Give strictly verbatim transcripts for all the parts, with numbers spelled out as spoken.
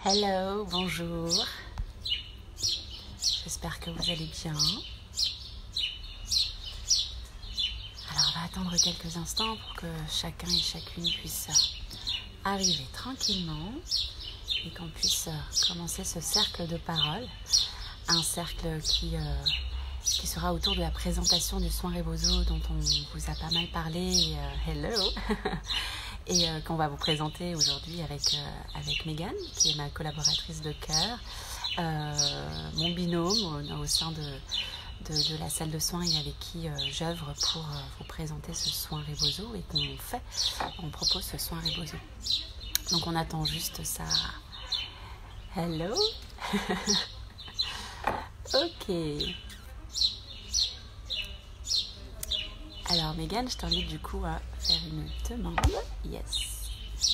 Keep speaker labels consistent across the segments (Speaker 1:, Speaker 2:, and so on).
Speaker 1: Hello, bonjour. J'espère que vous allez bien. Alors, on va attendre quelques instants pour que chacun et chacune puisse arriver tranquillement et qu'on puisse commencer ce cercle de parole. Un cercle qui, euh, qui sera autour de la présentation du soin Rebozo dont on vous a pas mal parlé. Euh, hello Et euh, qu'on va vous présenter aujourd'hui avec, euh, avec Mégane, qui est ma collaboratrice de cœur, euh, mon binôme au, au sein de, de, de la salle de soins et avec qui euh, j'œuvre pour euh, vous présenter ce soin Rebozo et qu'on fait, on propose ce soin Rebozo. Donc on attend juste ça. Hello. Ok. Alors Mégane, je t'invite du coup à faire une demande. Yes.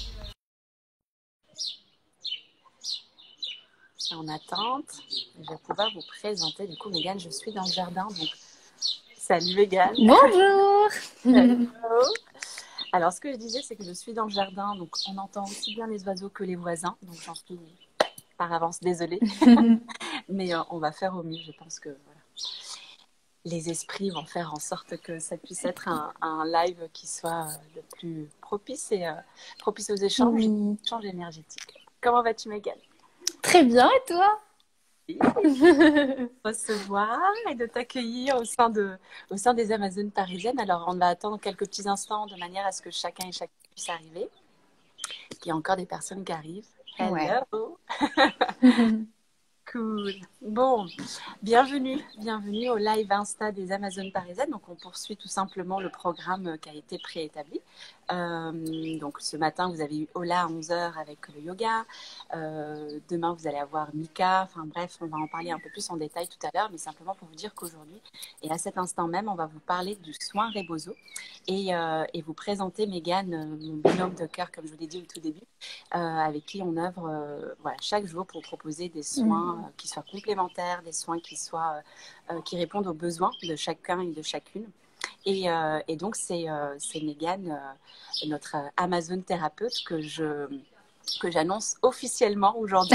Speaker 1: En attente, je vais pouvoir vous présenter. Du coup, Mégane, je suis dans le jardin. Donc, salut Mégane.
Speaker 2: Bonjour.
Speaker 1: Hello. Alors, ce que je disais, c'est que je suis dans le jardin. Donc, on entend aussi bien les oiseaux que les voisins. Donc, j'en suis par avance désolée. Mais euh, on va faire au mieux. Je pense que voilà, les esprits vont faire en sorte que ça puisse être un, un live qui soit euh, le plus propice et euh, propice aux échanges,
Speaker 2: Oui.
Speaker 1: échanges énergétiques. Comment vas-tu, Mégane?
Speaker 2: Très bien, et toi?
Speaker 1: Recevoir et de t'accueillir au sein, de, au sein des Amazones parisiennes. Alors, on va attendre quelques petits instants de manière à ce que chacun et chacune puisse arriver. Il y a encore des personnes qui arrivent.
Speaker 2: Ouais.
Speaker 1: Hello! Cool. Bon, bienvenue, bienvenue au live Insta des Amazones parisiennes. Donc, on poursuit tout simplement le programme qui a été préétabli. Euh, donc, ce matin, vous avez eu Ola à onze heures avec le yoga. Euh, demain, vous allez avoir Mika. Enfin, bref, on va en parler un peu plus en détail tout à l'heure, mais simplement pour vous dire qu'aujourd'hui, et à cet instant même, on va vous parler du soin Rebozo et, euh, et vous présenter Mégane, mon binôme de cœur, comme je vous l'ai dit au tout début. Euh, avec qui on œuvre euh, voilà, chaque jour pour proposer des soins euh, qui soient complémentaires, des soins qui, soient, euh, euh, qui répondent aux besoins de chacun et de chacune. Et, euh, et donc, c'est, euh, c'est Mégane, euh, notre Amazon thérapeute, que, je, que j'annonce officiellement aujourd'hui.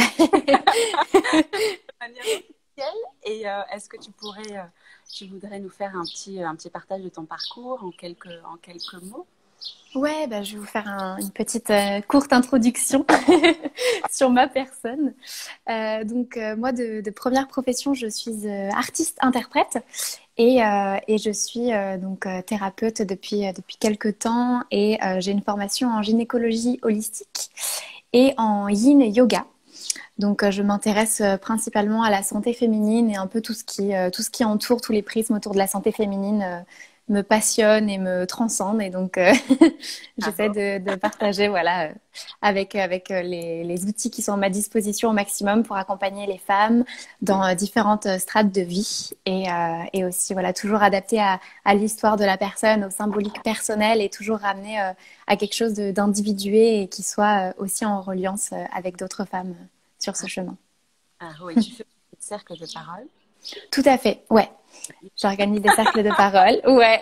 Speaker 1: De manière officielle. Et euh, est-ce que tu pourrais, euh, tu voudrais nous faire un petit, un petit partage de ton parcours en quelques, en quelques mots?
Speaker 2: Ouais, bah, je vais vous faire un- une petite euh, courte introduction sur ma personne. Euh, donc, euh, moi, de, de première profession, je suis euh, artiste-interprète et, euh, et je suis euh, donc euh, thérapeute depuis, euh, depuis quelques temps et euh, j'ai une formation en gynécologie holistique et en yin yoga. Donc, euh, je m'intéresse euh, principalement à la santé féminine et un peu tout ce qui, euh, tout ce qui entoure, tous les prismes autour de la santé féminine euh, me passionne et me transcende. Et donc, euh,
Speaker 1: Ah
Speaker 2: j'essaie
Speaker 1: bon.
Speaker 2: de, de partager voilà, euh, avec, avec euh, les, les outils qui sont à ma disposition au maximum pour accompagner les femmes dans euh, différentes euh, strates de vie et, euh, et aussi voilà, toujours adapté à, à l'histoire de la personne, au symbolique personnel et toujours ramener euh, à quelque chose de- d'individué et qui soit euh, aussi en reliance euh, avec d'autres femmes euh, sur ce
Speaker 1: Ah,
Speaker 2: chemin.
Speaker 1: ah oui, tu fais un cercle de parole.
Speaker 2: Tout à fait, ouais. J'organise des cercles de parole, ouais.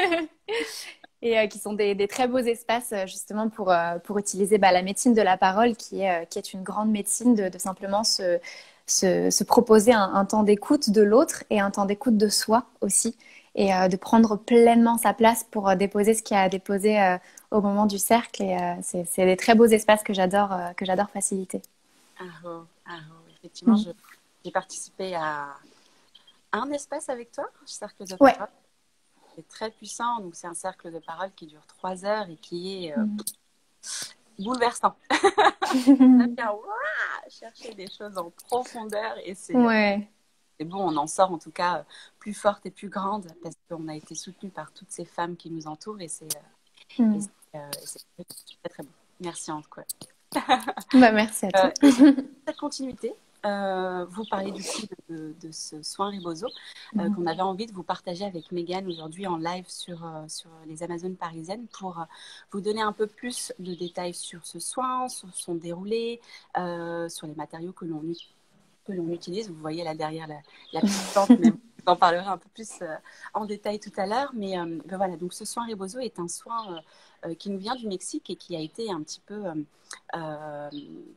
Speaker 2: Et euh, qui sont des, des très beaux espaces euh, justement pour, euh, pour utiliser bah, la médecine de la parole qui est, euh, qui est une grande médecine de, de simplement se, se, se proposer un, un temps d'écoute de l'autre et un temps d'écoute de soi aussi et euh, de prendre pleinement sa place pour euh, déposer ce qu'il y a à déposer euh, au moment du cercle. Et euh, c'est, c'est des très beaux espaces que j'adore, euh, que j'adore faciliter.
Speaker 1: Ah, oh, ah, oh. Effectivement,
Speaker 2: Mm.
Speaker 1: je- j'ai participé à un espace avec toi, un cercle de
Speaker 2: Ouais.
Speaker 1: parole. C'est très puissant. Donc, c'est un cercle de parole qui dure trois heures et qui est euh,
Speaker 2: Mm.
Speaker 1: bouleversant. Ça vient ouah, chercher des choses en profondeur et c'est, euh,
Speaker 2: Ouais.
Speaker 1: c'est bon, on en sort en tout cas euh, plus forte et plus grande parce qu'on a été soutenu par toutes ces femmes qui nous entourent et c'est, euh, et
Speaker 2: Mm.
Speaker 1: c'est, euh, et c'est très, très bon. Merci en tout cas.
Speaker 2: Bah, merci à
Speaker 1: Euh,
Speaker 2: toi.
Speaker 1: et dans cette continuité, euh, vous parlez du coup de, de, de ce soin Rebozo euh, qu'on avait envie de vous partager avec Mégane aujourd'hui en live sur, euh, sur les Amazones parisiennes pour euh, vous donner un peu plus de détails sur ce soin, sur son déroulé, euh, sur les matériaux que l'on, que l'on utilise. Vous voyez là derrière la, la petite plante, mais j'en parlerai un peu plus euh, en détail tout à l'heure. Mais euh, ben voilà, donc ce soin Rebozo est un soin euh, euh, qui nous vient du Mexique et qui a été un petit peu... Euh, euh,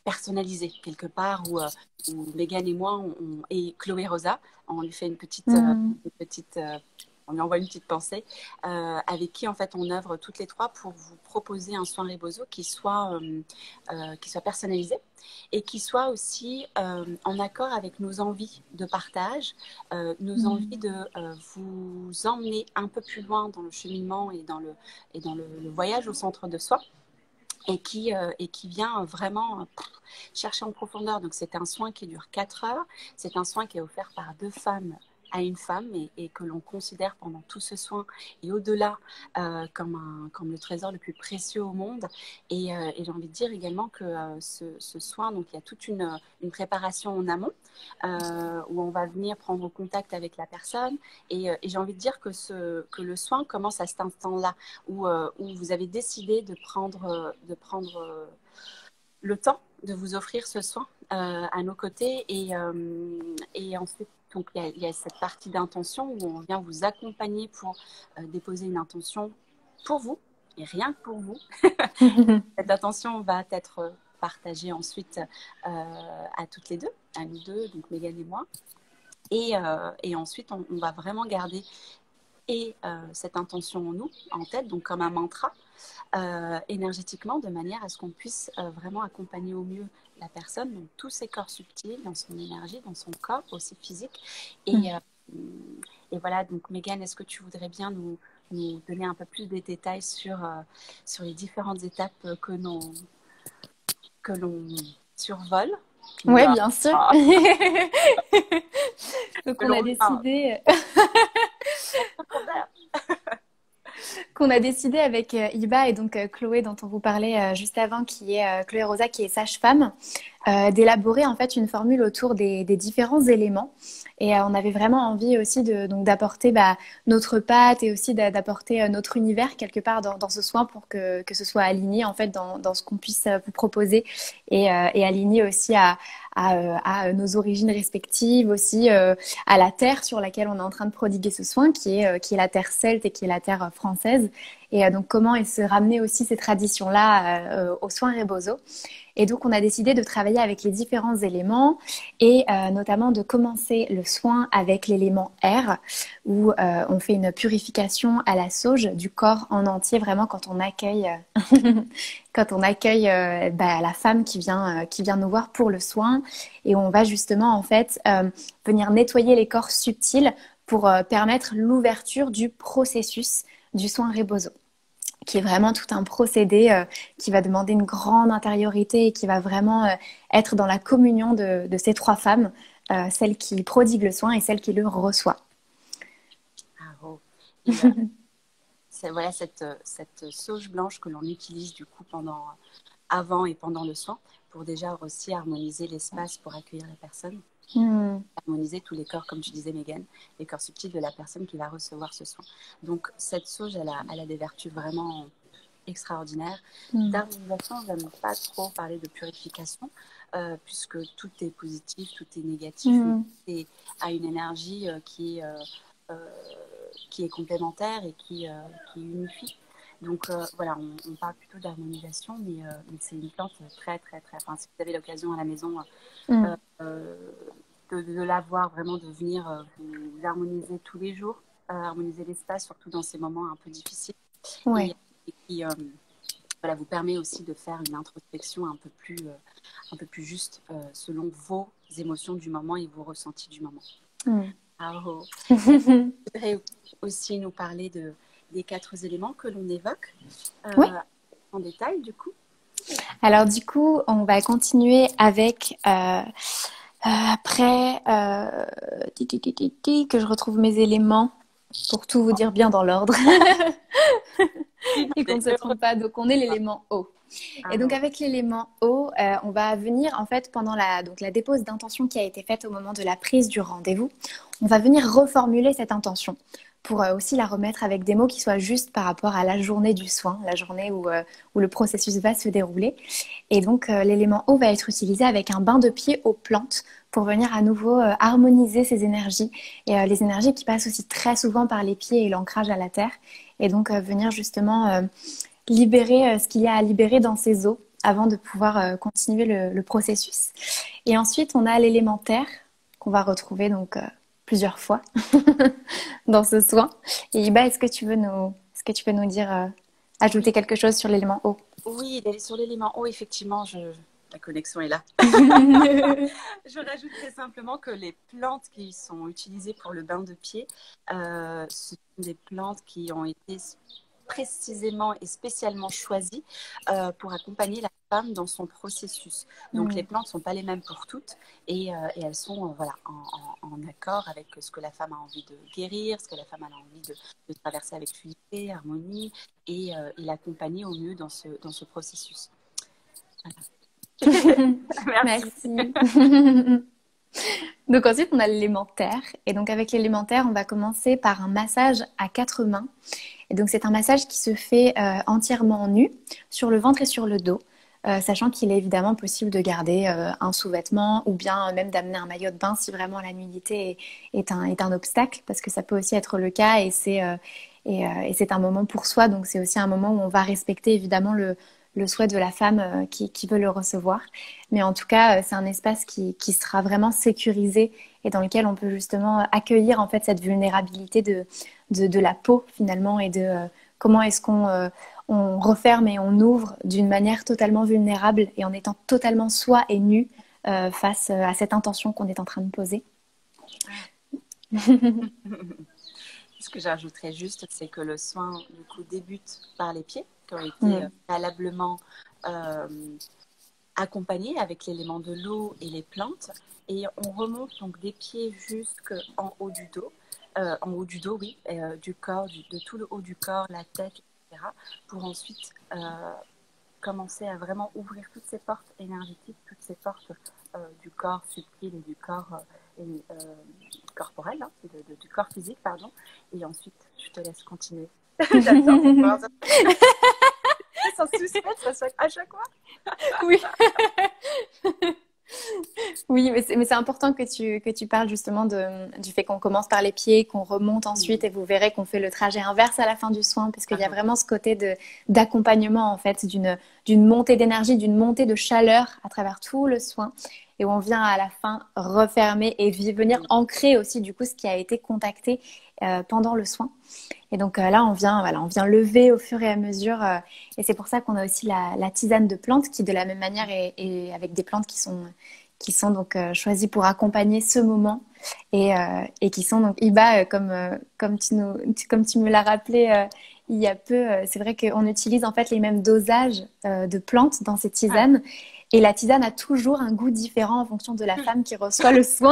Speaker 1: personnalisé quelque part où, euh, où Megan et moi on, on- et Chloé Rosa, on lui fait une petite, euh,
Speaker 2: Mm.
Speaker 1: une petite euh, on lui envoie une petite pensée, euh, avec qui en fait on œuvre toutes les trois pour vous proposer un soin Rebozo qui soit, euh, euh, qui soit personnalisé et qui soit aussi euh, en accord avec nos envies de partage, euh, nos envies
Speaker 2: Mm.
Speaker 1: de euh, vous emmener un peu plus loin dans le cheminement et dans le, et dans le, le voyage au centre de soi. Et qui, euh, et qui vient vraiment euh, chercher en profondeur. Donc c'est un soin qui dure quatre heures. C'est un soin qui est offert par deux femmes à une femme et, et que l'on considère pendant tout ce soin et au-delà euh, comme, un, comme le trésor le plus précieux au monde. Et, euh, et j'ai envie de dire également que euh, ce, ce soin, donc il y a toute une, une préparation en amont euh, où on va venir prendre contact avec la personne. Et, euh, et j'ai envie de dire que, ce, que le soin commence à cet instant-là où, euh, où vous avez décidé de prendre, euh, de prendre euh, le temps de vous offrir ce soin euh, à nos côtés. Et, euh, et ensuite, donc, il y, a, il y a cette partie d'intention où on vient vous accompagner pour euh, déposer une intention pour vous et rien que pour vous. Cette intention va être partagée ensuite euh, à toutes les deux, à nous deux, donc Megan et moi. Et, euh, et ensuite, on, on va vraiment garder et euh, cette intention en nous, en tête, donc comme un mantra, euh, énergétiquement, de manière à ce qu'on puisse euh, vraiment accompagner au mieux la personne dans tous ses corps subtils, dans son énergie, dans son corps aussi physique. Et, euh, et voilà, donc Megan, est-ce que tu voudrais bien nous, nous donner un peu plus de détails sur, euh, sur les différentes étapes que l'on que l'on survole? Puis,
Speaker 2: Ouais,
Speaker 1: euh,
Speaker 2: bien sûr.
Speaker 1: ah,
Speaker 2: Donc
Speaker 1: que
Speaker 2: on a
Speaker 1: l'on enfin,
Speaker 2: décidé
Speaker 1: profondeur.
Speaker 2: qu'on a décidé avec euh, Iba et donc euh, Chloé dont on vous parlait euh, juste avant, qui est euh, Chloé Rosa, qui est sage-femme, euh, d'élaborer en fait une formule autour des, des différents éléments. Et euh, on avait vraiment envie aussi de donc d'apporter bah, notre patte et aussi d'a- d'apporter euh, notre univers quelque part dans, dans ce soin pour que, que ce soit aligné en fait dans, dans ce qu'on puisse euh, vous proposer et, euh, et aligné aussi à, à, euh, à nos origines respectives, aussi euh, à la terre sur laquelle on est en train de prodiguer ce soin, qui est, euh, qui est la terre celte et qui est la terre euh, française. Et euh, donc comment se ramener aussi ces traditions-là euh, aux soins Rebozo. Et donc, on a décidé de travailler avec les différents éléments et euh, notamment de commencer le soin avec l'élément air, où euh, on fait une purification à la sauge du corps en entier, vraiment quand on accueille, euh, quand on accueille euh, bah, la femme qui vient, euh, qui vient nous voir pour le soin. Et on va justement, en fait, euh, venir nettoyer les corps subtils pour euh, permettre l'ouverture du processus du soin Rebozo, qui est vraiment tout un procédé euh, qui va demander une grande intériorité et qui va vraiment euh, être dans la communion de, de ces trois femmes, euh, celle qui prodigue le soin et celle qui le reçoit.
Speaker 1: Ah, oh. Et euh, c'est voilà cette, cette sauge blanche que l'on utilise du coup pendant, avant et pendant le soin pour déjà aussi harmoniser l'espace pour accueillir la personne,
Speaker 2: Mm.
Speaker 1: harmoniser tous les corps, comme tu disais Megan, les corps subtils de la personne qui va recevoir ce soin. Donc cette sauge, elle a, elle a des vertus vraiment extraordinaires.
Speaker 2: Mm.
Speaker 1: D'harmonisation, je n'aime pas trop parler de purification, euh, puisque tout est positif, tout est négatif, mais
Speaker 2: Mm.
Speaker 1: tout est, a une énergie euh, qui est... Euh, euh, qui est complémentaire et qui, euh, qui unifie. Donc euh, voilà, on, on parle plutôt d'harmonisation, mais, euh, mais c'est une plante très, très, très... Enfin, si vous avez l'occasion à la maison
Speaker 2: Mm.
Speaker 1: euh, euh, de, de la voir, vraiment de venir euh, vous harmoniser tous les jours, euh, harmoniser l'espace, surtout dans ces moments un peu difficiles,
Speaker 2: Ouais.
Speaker 1: et, et qui euh, voilà, vous permet aussi de faire une introspection un peu plus, euh, un peu plus juste euh, selon vos émotions du moment et vos ressentis du moment.
Speaker 2: Mm.
Speaker 1: Alors, est-ce que vous voudrais aussi nous parler de, des quatre éléments que l'on évoque euh,
Speaker 2: Oui.
Speaker 1: en détail, du coup?
Speaker 2: Alors du coup, on va continuer avec euh, euh, après euh, ti, ti, ti, ti, ti, que je retrouve mes éléments pour tout vous dire bien dans l'ordre et qu'on ne se trompe pas. Donc on est l'élément eau. Et donc
Speaker 1: Alors,
Speaker 2: avec l'élément eau, euh, on va venir en fait pendant la, donc, la dépose d'intention qui a été faite au moment de la prise du rendez-vous, on va venir reformuler cette intention pour euh, aussi la remettre avec des mots qui soient justes par rapport à la journée du soin, la journée où, euh, où le processus va se dérouler. Et donc euh, l'élément eau va être utilisé avec un bain de pied aux plantes pour venir à nouveau euh, harmoniser ces énergies et euh, les énergies qui passent aussi très souvent par les pieds et l'ancrage à la terre. Et donc euh, venir justement... Euh, libérer euh, ce qu'il y a à libérer dans ces eaux avant de pouvoir euh, continuer le, le processus. Et ensuite, on a l'élémentaire qu'on va retrouver donc euh, plusieurs fois dans ce soin. Et Iba, est-ce que tu veux nous, est-ce que tu peux nous dire, euh,
Speaker 1: Oui,
Speaker 2: ajouter quelque chose sur l'élément eau?
Speaker 1: oui, sur l'élément eau, effectivement, je... la connexion est là. Je rajouterais simplement que les plantes qui sont utilisées pour le bain de pied, euh, ce sont des plantes qui ont été précisément et spécialement choisies euh, pour accompagner la femme dans son processus. Donc les
Speaker 2: Mm.
Speaker 1: plantes ne sont pas les mêmes pour toutes et, euh, et elles sont euh, voilà, en, en, en accord avec ce que la femme a envie de guérir, ce que la femme a envie de, de traverser avec fluidité, harmonie et, euh, et l'accompagner au mieux dans ce, dans ce processus. Voilà. Merci.
Speaker 2: Merci. Donc ensuite, on a l'élémentaire. Et donc avec l'élémentaire, on va commencer par un massage à quatre mains. Et donc c'est un massage qui se fait euh, entièrement nu, sur le ventre et sur le dos, euh, sachant qu'il est évidemment possible de garder euh, un sous-vêtement ou bien même d'amener un maillot de bain si vraiment la nudité est, est, un, est un obstacle, parce que ça peut aussi être le cas et c'est euh, et, euh, et c'est un moment pour soi. Donc c'est aussi un moment où on va respecter évidemment le, le souhait de la femme euh, qui, qui veut le recevoir. Mais en tout cas, euh, c'est un espace qui, qui sera vraiment sécurisé et dans lequel on peut justement accueillir en fait cette vulnérabilité de, de, de la peau finalement et de euh, comment est-ce qu'on euh, on referme et on ouvre d'une manière totalement vulnérable et en étant totalement soi et nu euh, face à cette intention qu'on est en train de poser.
Speaker 1: Ce que j'ajouterais juste, c'est que le soin du coup débute par les pieds qui ont été
Speaker 2: Mm.
Speaker 1: préalablement euh, accompagnés avec l'élément de l'eau et les plantes. Et on remonte donc des pieds jusqu'en haut du dos, euh, en haut du dos, oui, euh, du corps, du, de tout le haut du corps, la tête, et cetera, pour ensuite euh, commencer à vraiment ouvrir toutes ces portes énergétiques, toutes ces portes euh, du corps subtil et du corps euh, et, euh, corporel, hein, de, de, du corps physique, pardon. Et ensuite, je te laisse continuer. J'adore cette conversation. Sans suspense à chaque fois.
Speaker 2: Oui. Oui, mais c'est, mais c'est important que tu, que tu parles justement de, du fait qu'on commence par les pieds, qu'on remonte ensuite et vous verrez qu'on fait le trajet inverse à la fin du soin parce qu'il y a vraiment ce côté de, d'accompagnement en fait, d'une, d'une montée d'énergie, d'une montée de chaleur à travers tout le soin et où on vient à la fin refermer et venir ancrer aussi du coup ce qui a été contacté euh, pendant le soin. Et donc euh, là, on vient, voilà, on vient lever au fur et à mesure. Euh, et c'est pour ça qu'on a aussi la, la tisane de plantes qui, de la même manière, est, est avec des plantes qui sont, qui sont donc euh, choisies pour accompagner ce moment et, euh, et qui sont donc Iba, euh, comme, euh, comme, tu nous, tu- comme tu me l'as rappelé euh, il y a peu. Euh, c'est vrai qu'on utilise en fait les mêmes dosages euh, de plantes dans ces tisanes. Et la tisane a toujours un goût différent en fonction de la femme qui reçoit le soin.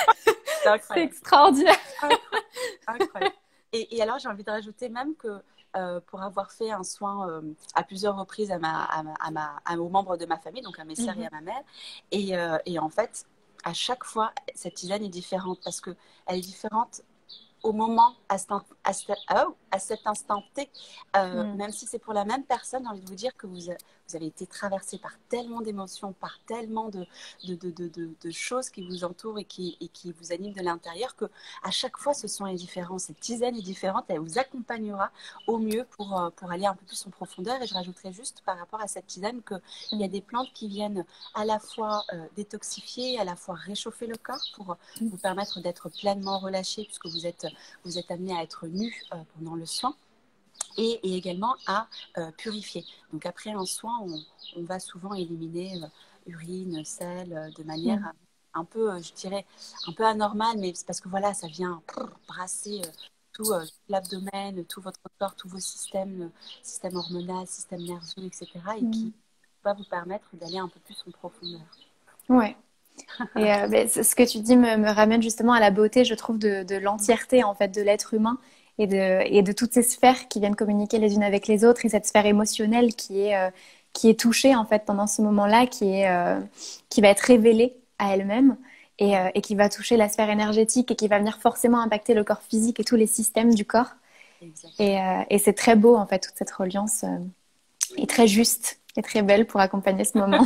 Speaker 1: C'est
Speaker 2: C'est extraordinaire.
Speaker 1: Incroyable. Incroyable. Et, et alors, j'ai envie de rajouter même que euh, pour avoir fait un soin euh, à plusieurs reprises à ma, à ma, à ma, à, aux membres de ma famille, donc à mes sœurs
Speaker 2: Mhm.
Speaker 1: et à ma mère, et, euh, et en fait, à chaque fois, cette tisane est différente parce qu'elle est différente au moment, à, cet, à, cet, oh, à cet instant T, euh,
Speaker 2: Mm.
Speaker 1: même si c'est pour la même personne, j'ai envie de vous dire que vous, vous avez été traversé par tellement d'émotions, par tellement de, de, de, de, de, de choses qui vous entourent et qui, et qui vous animent de l'intérieur, que à chaque fois, ce soin est différent. Cette tisane est différente, elle vous accompagnera au mieux pour, pour aller un peu plus en profondeur. Et je rajouterais juste par rapport à cette tisane qu'il y a des plantes qui viennent à la fois euh, détoxifier, à la fois réchauffer le corps pour vous permettre d'être pleinement relâché puisque vous êtes, vous êtes amené à être nu euh, pendant le soin et, et également à euh, purifier. Donc après un soin, on, on va souvent éliminer euh, urine, sel euh, de manière
Speaker 2: Mm.
Speaker 1: un peu, euh, je dirais, un peu anormale, mais c'est parce que voilà, ça vient prrr, brasser euh, tout euh, l'abdomen, tout votre corps, tous vos systèmes, euh, système hormonal, système nerveux, et cetera et qui
Speaker 2: Mm.
Speaker 1: va vous permettre d'aller un peu plus en profondeur.
Speaker 2: Ouais. Et euh, ben, ce ce que tu dis me, me ramène justement à la beauté, je trouve, de, de l'entièreté en fait de l'être humain et de, et de toutes ces sphères qui viennent communiquer les unes avec les autres et cette sphère émotionnelle qui est, euh, qui est touchée en fait pendant ce moment-là, qui est, euh, qui va être révélée à elle-même et, euh, et qui va toucher la sphère énergétique et qui va venir forcément impacter le corps physique et tous les systèmes du corps.
Speaker 1: Exactement.
Speaker 2: Et, euh, et c'est très beau en fait toute cette reliance euh, est très juste et très belle pour accompagner ce moment.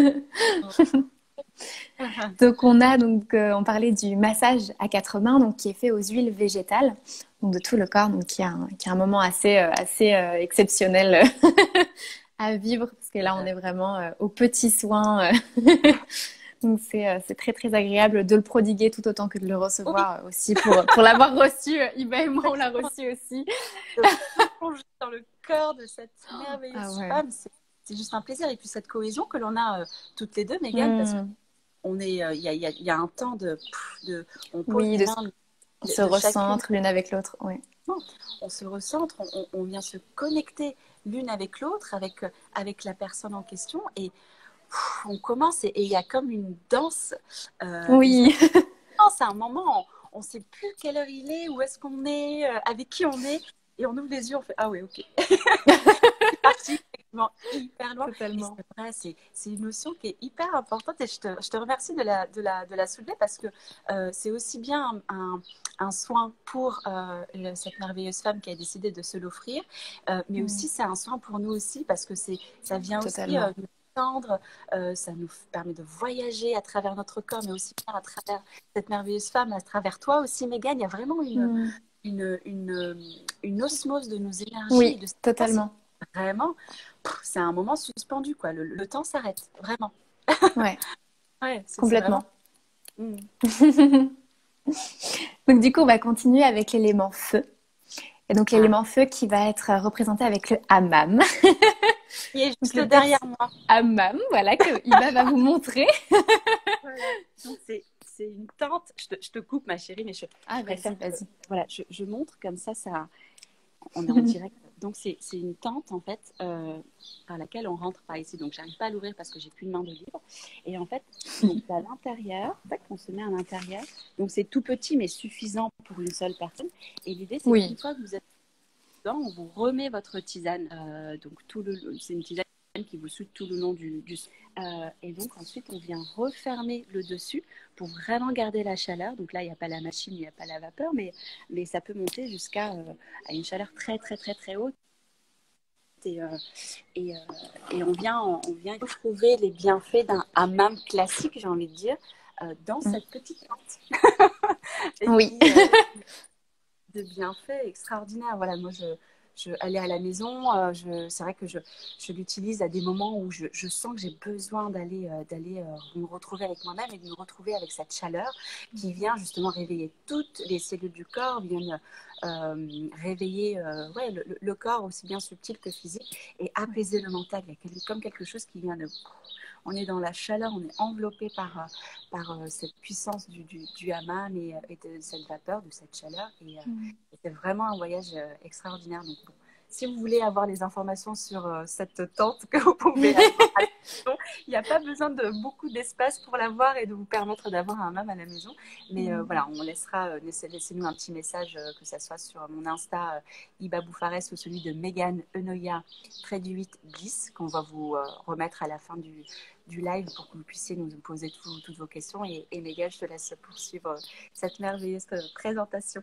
Speaker 2: Donc on a donc euh, on parlait du massage à quatre mains donc qui est fait aux huiles végétales donc de tout le corps donc qui a un, qui a un moment assez euh, assez euh, exceptionnel à vivre, parce que là, on est vraiment euh, aux petits soins. euh. Donc, c'est euh, c'est très, très agréable de le prodiguer tout autant que de le
Speaker 1: Oui,
Speaker 2: recevoir euh, aussi. Pour, pour l'avoir reçu, euh, Iba et moi, on l'a
Speaker 1: exactement.
Speaker 2: reçu aussi.
Speaker 1: De plonger dans le corps de cette
Speaker 2: Ah
Speaker 1: merveilleuse
Speaker 2: ouais.
Speaker 1: femme, c'est c'est juste un plaisir. Et puis cette cohésion que l'on a euh, toutes les deux, Mégane, parce
Speaker 2: Hmm.
Speaker 1: qu'on est, euh, il y a, il y a- il y a un temps de, de, on pose
Speaker 2: Oui,
Speaker 1: les
Speaker 2: de,
Speaker 1: mains
Speaker 2: on
Speaker 1: de,
Speaker 2: se
Speaker 1: de chacune,
Speaker 2: recentre l'une avec l'autre. Oui.
Speaker 1: on se recentre, on, on vient se connecter l'une avec l'autre, avec, euh, avec la personne en question, et pff, on commence, et et il y a comme une danse, euh, une espèce
Speaker 2: Oui,
Speaker 1: de danse à un moment, on ne sait plus quelle heure il est, où est-ce qu'on est, euh, avec qui on est, et on ouvre les yeux, on fait ah oui, ok. C'est parti effectivement hyper loin. Et
Speaker 2: totalement.
Speaker 1: c'est vrai, c'est, c'est une notion qui est hyper importante et je te, je te remercie de la, de, la, de la soulever parce que euh, c'est aussi bien un, un soin pour euh, le- cette merveilleuse femme qui a décidé de se l'offrir, euh, mais
Speaker 2: Hmm.
Speaker 1: aussi c'est un soin pour nous aussi parce que c'est, ça vient aussi euh,
Speaker 2: Totalement.
Speaker 1: nous tendre, euh, ça nous permet de voyager à travers notre corps, mais aussi bien à travers cette merveilleuse femme, à travers toi aussi, Mégane. Il y a vraiment une,
Speaker 2: Hmm.
Speaker 1: une, une, une osmose de nos énergies et
Speaker 2: Oui,
Speaker 1: de ce qui se passe.
Speaker 2: totalement.
Speaker 1: Vraiment, pff, c'est un moment suspendu, quoi. Le, le temps s'arrête, vraiment.
Speaker 2: Ouais,
Speaker 1: Ouais, c'est c'est vraiment.
Speaker 2: complètement.
Speaker 1: Mm.
Speaker 2: Donc, du coup, on va continuer avec l'élément feu. Et donc,
Speaker 1: Ah,
Speaker 2: l'élément feu qui va être représenté avec le hammam.
Speaker 1: qui est
Speaker 2: Donc,
Speaker 1: juste
Speaker 2: le
Speaker 1: derrière
Speaker 2: petit
Speaker 1: moi.
Speaker 2: hammam, voilà, que Iba va vous montrer.
Speaker 1: Voilà. Donc, c'est c'est une tente. Je te, je te coupe, ma chérie, mais je,
Speaker 2: Ah,
Speaker 1: je
Speaker 2: vas-y,
Speaker 1: préfère que.
Speaker 2: vas-y.
Speaker 1: Voilà, je, je montre comme ça, ça, on est en direct. Donc, c'est c'est une tente, en fait, euh, par laquelle on rentre par ici. Donc, j'arrive pas à l'ouvrir parce que j'ai plus de main de libre. Et en fait, donc, à l'intérieur, tac, on se met à l'intérieur. Donc, c'est tout petit, mais suffisant pour une seule personne. Et l'idée, c'est qu'une
Speaker 2: Oui.
Speaker 1: fois que vous êtes dedans, on vous remet votre tisane. Euh, donc, tout le, c'est une tisane qui vous soude tout le long du, du euh, et donc ensuite on vient refermer le dessus pour vraiment garder la chaleur. Donc là il n'y a pas la machine, il n'y a pas la vapeur, mais, mais ça peut monter jusqu'à euh, à une chaleur très très très très haute. Et, euh, et, euh, et on vient on vient retrouver les bienfaits d'un hammam classique, j'ai envie de dire, euh, dans
Speaker 2: Mm.
Speaker 1: cette petite tente. Et
Speaker 2: Oui.
Speaker 1: puis euh, de bienfaits extraordinaires. Voilà, moi, je, je aller à la maison, euh, je, c'est vrai que je, je l'utilise à des moments où je, je sens que j'ai besoin d'aller, euh, d'aller euh, me retrouver avec moi-même et de me retrouver avec cette chaleur qui vient justement réveiller toutes les cellules du corps, viennent euh, réveiller euh, ouais, le, le, corps aussi bien subtil que physique et apaiser le mental. Il y a comme quelque chose qui vient de... On est dans la chaleur, on est enveloppé par, par euh, cette puissance du, du, du hammam et, et de cette vapeur, de cette chaleur. Et, euh,
Speaker 2: Mm.
Speaker 1: c'est vraiment un voyage euh, extraordinaire. Donc, bon, si vous voulez avoir les informations sur euh, cette tente que vous pouvez aller voir à la maison, il n'y a pas besoin de beaucoup d'espace pour la voir et de vous permettre d'avoir un hammam à la maison. Mais euh, voilà, on laissera, euh, laissez, laissez-nous un petit message, euh, que ça soit sur mon Insta euh, Iba Boufares ou celui de Mégane Enoya, trait du huit Bliss, qu'on va vous euh, remettre à la fin du, du live pour que vous puissiez nous poser tout, toutes vos questions. Et, et Mégane, je te laisse poursuivre cette merveilleuse présentation.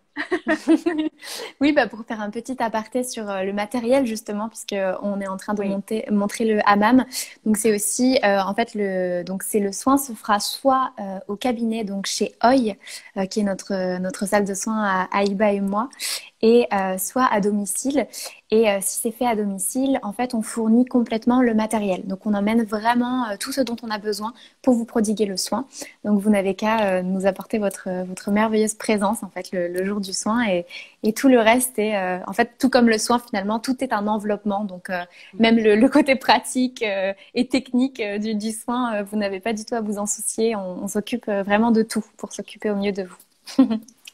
Speaker 2: Oui, bah pour faire un petit aparté sur euh, le matériel justement, puisque euh, on est en train de
Speaker 1: Oui.
Speaker 2: monter, montrer le hammam. Donc c'est aussi, euh, en fait, le, donc c'est le soin se fera soit euh, au cabinet, donc chez Oi, euh, qui est notre notre salle de soins à Aïba et moi, et euh, soit à domicile. Et euh, si c'est fait à domicile, en fait, on fournit complètement le matériel. Donc on emmène vraiment euh, tout ce dont on a besoin pour vous prodiguer le soin. Donc vous n'avez qu'à euh, nous apporter votre votre merveilleuse présence en fait le, le jour du soin et et tout le reste est, euh, en fait, tout comme le soin finalement, tout est un enveloppement. Donc, euh, même le, le côté pratique euh, et technique euh, du, du soin, euh, vous n'avez pas du tout à vous en soucier. On, on s'occupe euh, vraiment de tout pour s'occuper au mieux de vous.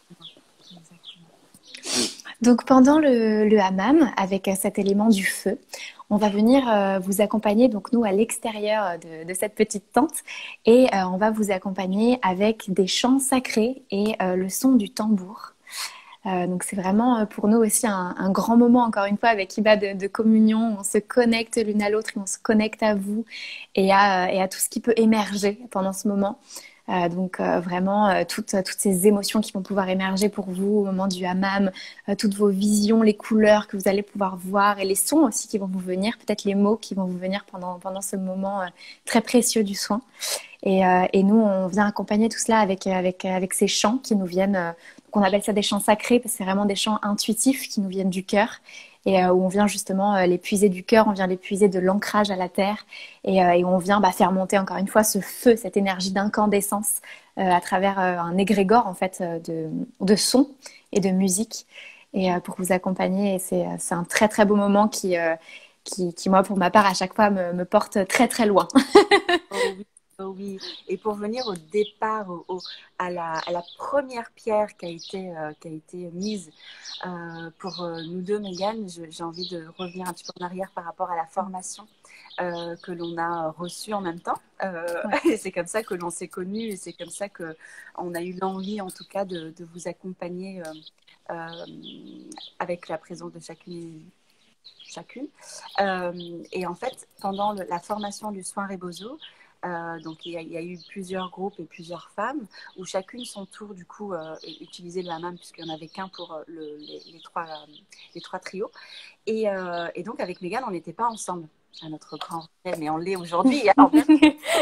Speaker 2: Donc, pendant le, le hammam, avec euh, cet élément du feu, on va venir euh, vous accompagner, donc nous, à l'extérieur de, de cette petite tente, et euh, on va vous accompagner avec des chants sacrés et euh, le son du tambour. Euh, donc c'est vraiment euh, pour nous aussi un, un grand moment, encore une fois, avec Iba de, de communion. On se connecte l'une à l'autre et on se connecte à vous et à, et à tout ce qui peut émerger pendant ce moment. Euh, donc euh, vraiment euh, toutes, toutes ces émotions qui vont pouvoir émerger pour vous au moment du hammam, euh, toutes vos visions, les couleurs que vous allez pouvoir voir et les sons aussi qui vont vous venir, peut-être les mots qui vont vous venir pendant, pendant ce moment euh, très précieux du soin. Et, euh, et nous, on vient accompagner tout cela avec, avec, avec ces chants qui nous viennent, euh, qu'on appelle ça des chants sacrés, parce que c'est vraiment des chants intuitifs qui nous viennent du cœur et euh, où on vient justement euh, les puiser du cœur, on vient les puiser de l'ancrage à la terre et, euh, et on vient bah, faire monter encore une fois ce feu, cette énergie d'incandescence euh, à travers euh, un égrégore en fait euh, de, de sons et de musique et euh, pour vous accompagner. Et c'est, c'est un très très beau moment qui, euh, qui, qui, moi pour ma part à chaque fois me, me porte très très loin.
Speaker 1: Oh oui, oh oui. Et pour venir au départ, au, au- à la, à la première pierre qui a été, euh, qui a été mise euh, pour euh, nous deux, Mégane, je- j'ai envie de revenir un petit peu en arrière par rapport à la formation euh, que l'on a reçue en même temps. Euh,
Speaker 2: Ouais.
Speaker 1: et c'est comme ça que l'on s'est connus et c'est comme ça qu'on a eu l'envie, en tout cas, de, de vous accompagner euh, euh, avec la présence de chacune chacune. Euh, et en fait, pendant le, la formation du soin Rebozo, euh, donc il y, a, il y a eu plusieurs groupes et plusieurs femmes où chacune son tour du coup euh, utilisait le hammam puisqu'il n'y en avait qu'un pour euh, le, les, les, trois, euh, les trois trios. Et, euh, et donc avec Mégane, on n'était pas ensemble à notre grand regret, mais on l'est aujourd'hui. Alors bien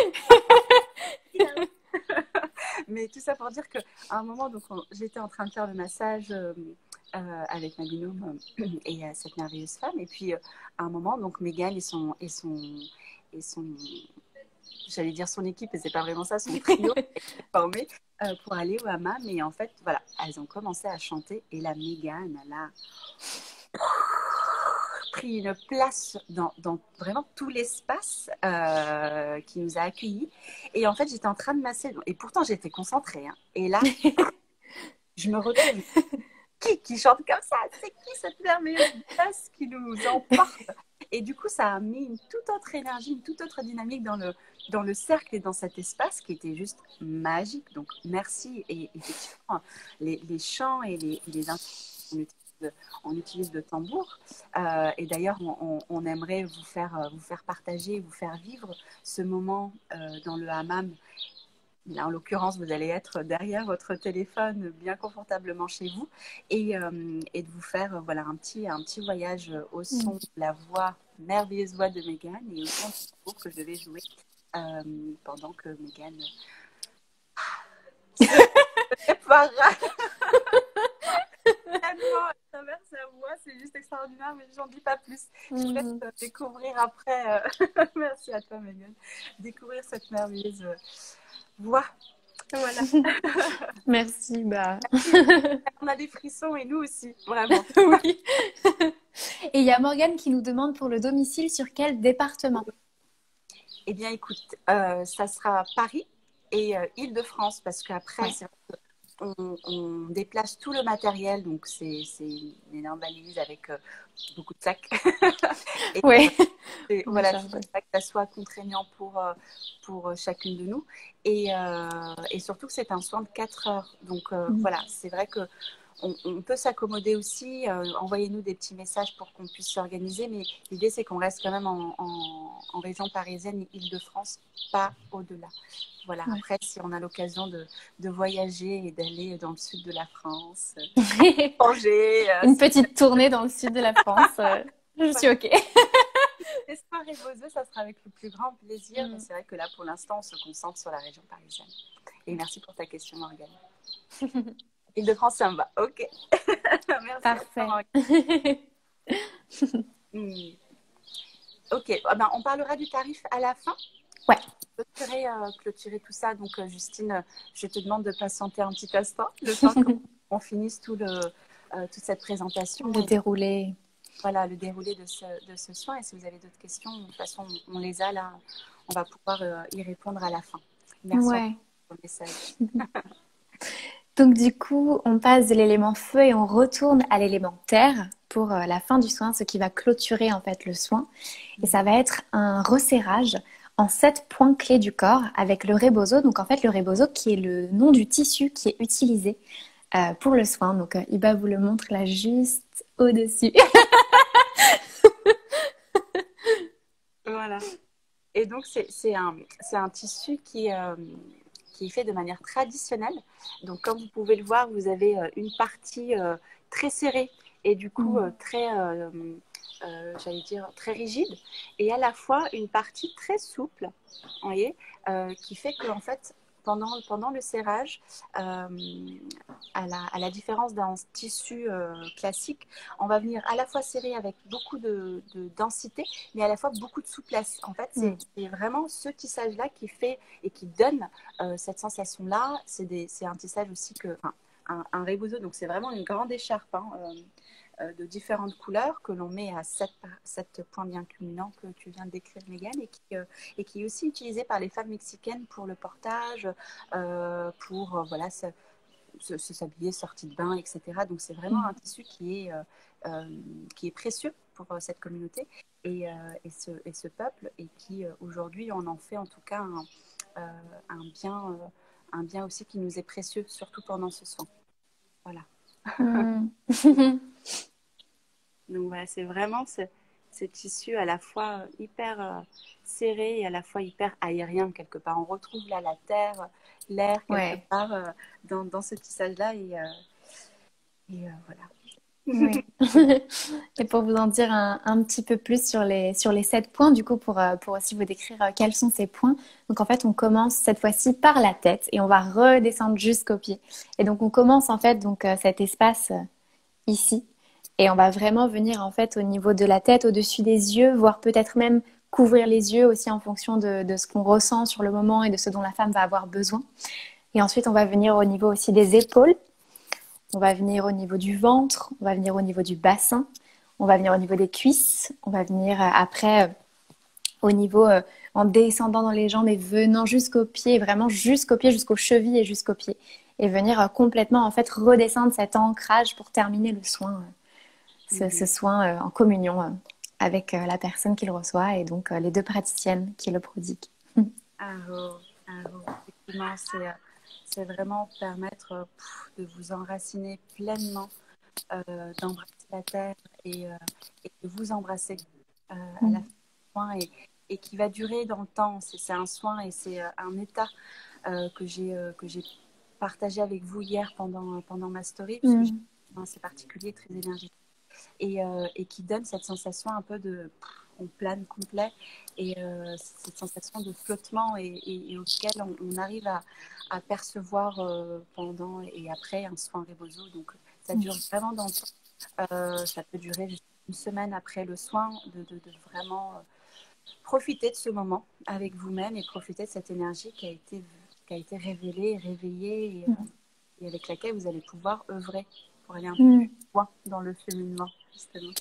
Speaker 1: mais tout ça pour dire qu'à un moment, donc, on, j'étais en train de faire le massage euh, euh, avec ma binôme euh, et euh, cette merveilleuse femme. Et puis, euh, à un moment, donc, Mégane et son, et son, et son, j'allais dire son équipe, mais c'est pas vraiment ça, son trio est formé euh, pour aller au hammam. Et en fait, voilà, elles ont commencé à chanter. Et la Mégane, elle a pris une place dans, dans vraiment tout l'espace euh, qui nous a accueillis. Et en fait, j'étais en train de masser. Et pourtant, j'étais concentrée. Hein. Et là, je me retourne. Qui, qui chante comme ça? C'est qui cette merveilleuse basse qui nous emporte? Et du coup, ça a mis une toute autre énergie, une toute autre dynamique dans le, dans le cercle et dans cet espace qui était juste magique. Donc, merci. Et effectivement, les, les chants et les, les instruments, on utilise le tambour. Euh, et d'ailleurs, on, on, on aimerait vous faire, vous faire partager, vous faire vivre ce moment euh, dans le hammam. Là, en l'occurrence, vous allez être derrière votre téléphone, bien confortablement chez vous, et, euh, et de vous faire euh, voilà, un, petit, un petit voyage au son de la voix, merveilleuse voix de Mégane, et au son du tambour que je vais jouer euh, pendant que Mégane se prépare tellement à travers sa voix, c'est juste extraordinaire, mais j'en dis pas plus. Je vous laisse euh, découvrir après. Euh... Merci à toi, Mégane. Découvrir cette merveilleuse euh, voix. Voilà.
Speaker 2: Merci, bah.
Speaker 1: On a des frissons et nous aussi, vraiment.
Speaker 2: Oui. Et il y a Morgane qui nous demande pour le domicile sur quel département?
Speaker 1: Eh bien, écoute, euh, ça sera Paris et euh, Île-de-France parce qu'après,
Speaker 2: Ouais.
Speaker 1: c'est vrai qu'on on déplace tout le matériel, donc c'est c'est une énorme valise avec euh, beaucoup de sacs. et, euh,
Speaker 2: Ouais.
Speaker 1: et
Speaker 2: On va
Speaker 1: voilà, je ne
Speaker 2: charger.
Speaker 1: voudrais pas que ça soit contraignant pour, euh, pour euh, chacune de nous. Et, euh, et surtout que c'est un soin de quatre heures. Donc euh,
Speaker 2: Mm.
Speaker 1: voilà, c'est vrai que on, on peut s'accommoder aussi. Euh, envoyez-nous des petits messages pour qu'on puisse s'organiser. Mais l'idée, c'est qu'on reste quand même en, en, en région parisienne, Île-de-France, pas au-delà. Voilà.
Speaker 2: Ouais.
Speaker 1: Après, si on a l'occasion de, de voyager et d'aller dans le sud de la France, manger, euh,
Speaker 2: Une
Speaker 1: si
Speaker 2: petite tournée dans le sud de la France, euh, je suis OK.
Speaker 1: l'espoir et vos œufs, ça sera avec le plus grand plaisir. Mais
Speaker 2: Mm.
Speaker 1: c'est vrai que là, pour l'instant, on se concentre sur la région parisienne. Et merci pour ta question, Morgane. Île-de-France, ça me va. OK. Merci à toi,
Speaker 2: Parfait.
Speaker 1: Morgane. Hmm. Ok, ah ben, on parlera du tarif à la fin.
Speaker 2: Ouais.
Speaker 1: Clôturer, euh, clôturer tout ça. Donc, euh, Justine, euh, je te demande de patienter un petit instant, le temps qu'on finisse tout le, euh, toute cette présentation
Speaker 2: Le
Speaker 1: et
Speaker 2: déroulé.
Speaker 1: voilà, le déroulé de ce, de ce soin. Et si vous avez d'autres questions, de toute façon, on les a là. On va pouvoir euh, y répondre à la fin. Merci
Speaker 2: Ouais.
Speaker 1: encore pour le message.
Speaker 2: Donc du coup, on passe de l'élément feu et on retourne à l'élément terre pour euh, la fin du soin, ce qui va clôturer en fait le soin. Et ça va être un resserrage en sept points clés du corps avec le rebozo. Donc en fait, le rebozo qui est le nom du tissu qui est utilisé euh, pour le soin. Donc euh, Iba vous le montre là juste au-dessus.
Speaker 1: Voilà. Et donc, c'est c'est un, c'est un tissu qui, euh, qui est fait de manière traditionnelle. Donc, comme vous pouvez le voir, vous avez euh, une partie euh, très serrée et du coup
Speaker 2: Mm.
Speaker 1: euh, très, euh, euh, j'allais dire, très rigide. Et à la fois une partie très souple, vous voyez, euh, qui fait qu'en fait, pendant, pendant le serrage, euh, à, la, à la différence d'un tissu euh, classique, on va venir à la fois serrer avec beaucoup de, de densité, mais à la fois beaucoup de souplesse. En fait, c'est
Speaker 2: Mm.
Speaker 1: vraiment ce tissage-là qui fait et qui donne euh, cette sensation-là. C'est un tissage aussi que, enfin, un, un rebozo, donc c'est vraiment une grande écharpe, hein, euh, euh, de différentes couleurs que l'on met à sept, sept points bien culminants que tu viens de décrire, Mégane, et qui, euh, et qui est aussi utilisé par les femmes mexicaines pour le portage, euh, pour euh, voilà, se, se, se s'habiller, sortie de bain, et cetera. Donc c'est vraiment un tissu qui est, euh, euh, qui est précieux pour euh, cette communauté et, euh, et, ce, et ce peuple, et qui euh, aujourd'hui on en fait en tout cas un, euh, un, bien, euh, un bien aussi qui nous est précieux, surtout pendant ce soin. Voilà.
Speaker 2: Mm.
Speaker 1: Donc voilà, c'est vraiment ce, ce tissu à la fois hyper euh, serré et à la fois hyper aérien quelque part. On retrouve là la terre, l'air quelque
Speaker 2: Ouais.
Speaker 1: part euh, dans, dans ce tissage-là et, euh, et euh, voilà.
Speaker 2: Oui. Et pour vous en dire un, un petit peu plus sur les, sur les sept points, du coup, pour, euh, pour aussi vous décrire euh, quels sont ces points. Donc, en fait, on commence cette fois-ci par la tête et on va redescendre jusqu'aux pieds. Et donc, on commence en fait donc, euh, cet espace euh, ici. Et on va vraiment venir en fait au niveau de la tête, au-dessus des yeux, voire peut-être même couvrir les yeux aussi en fonction de, de ce qu'on ressent sur le moment et de ce dont la femme va avoir besoin. Et ensuite, on va venir au niveau aussi des épaules. On va venir au niveau du ventre, on va venir au niveau du bassin, on va venir au niveau des cuisses, on va venir euh, après euh, au niveau euh, en descendant dans les jambes et venant jusqu'aux pieds, vraiment jusqu'aux pieds, jusqu'aux chevilles et jusqu'aux pieds. Et venir euh, complètement en fait redescendre cet ancrage pour terminer le soin, euh, ce, ce soin euh, en communion euh, avec euh, la personne qui le reçoit et donc euh, les deux praticiennes qui le prodiguent.
Speaker 1: Ah, oh, ah, oh. Effectivement, c'est euh, c'est vraiment permettre euh, pff, de vous enraciner pleinement, euh, d'embrasser la terre et, euh, et de vous embrasser euh, à la fin
Speaker 2: Mm.
Speaker 1: du soin et, et qui va durer dans le temps. C'est un soin et c'est euh, un état euh, que j'ai euh, que j'ai partagé avec vous hier pendant, pendant ma story, puisque j'ai
Speaker 2: Mm.
Speaker 1: un assez particulier, très énergique, et, euh, et qui donne cette sensation un peu de on plane complet et euh, cette sensation de flottement et, et, et auquel on, on arrive à, à percevoir euh, pendant et après un soin rebozo. Donc ça dure vraiment dans le temps. Euh, ça peut durer jusqu'à une semaine après le soin, de, de, de vraiment euh, profiter de ce moment avec vous-même et profiter de cette énergie qui a été, qui a été révélée, réveillée et, euh, et avec laquelle vous allez pouvoir œuvrer pour aller un peu
Speaker 2: Mm.
Speaker 1: plus loin dans le cheminement, justement.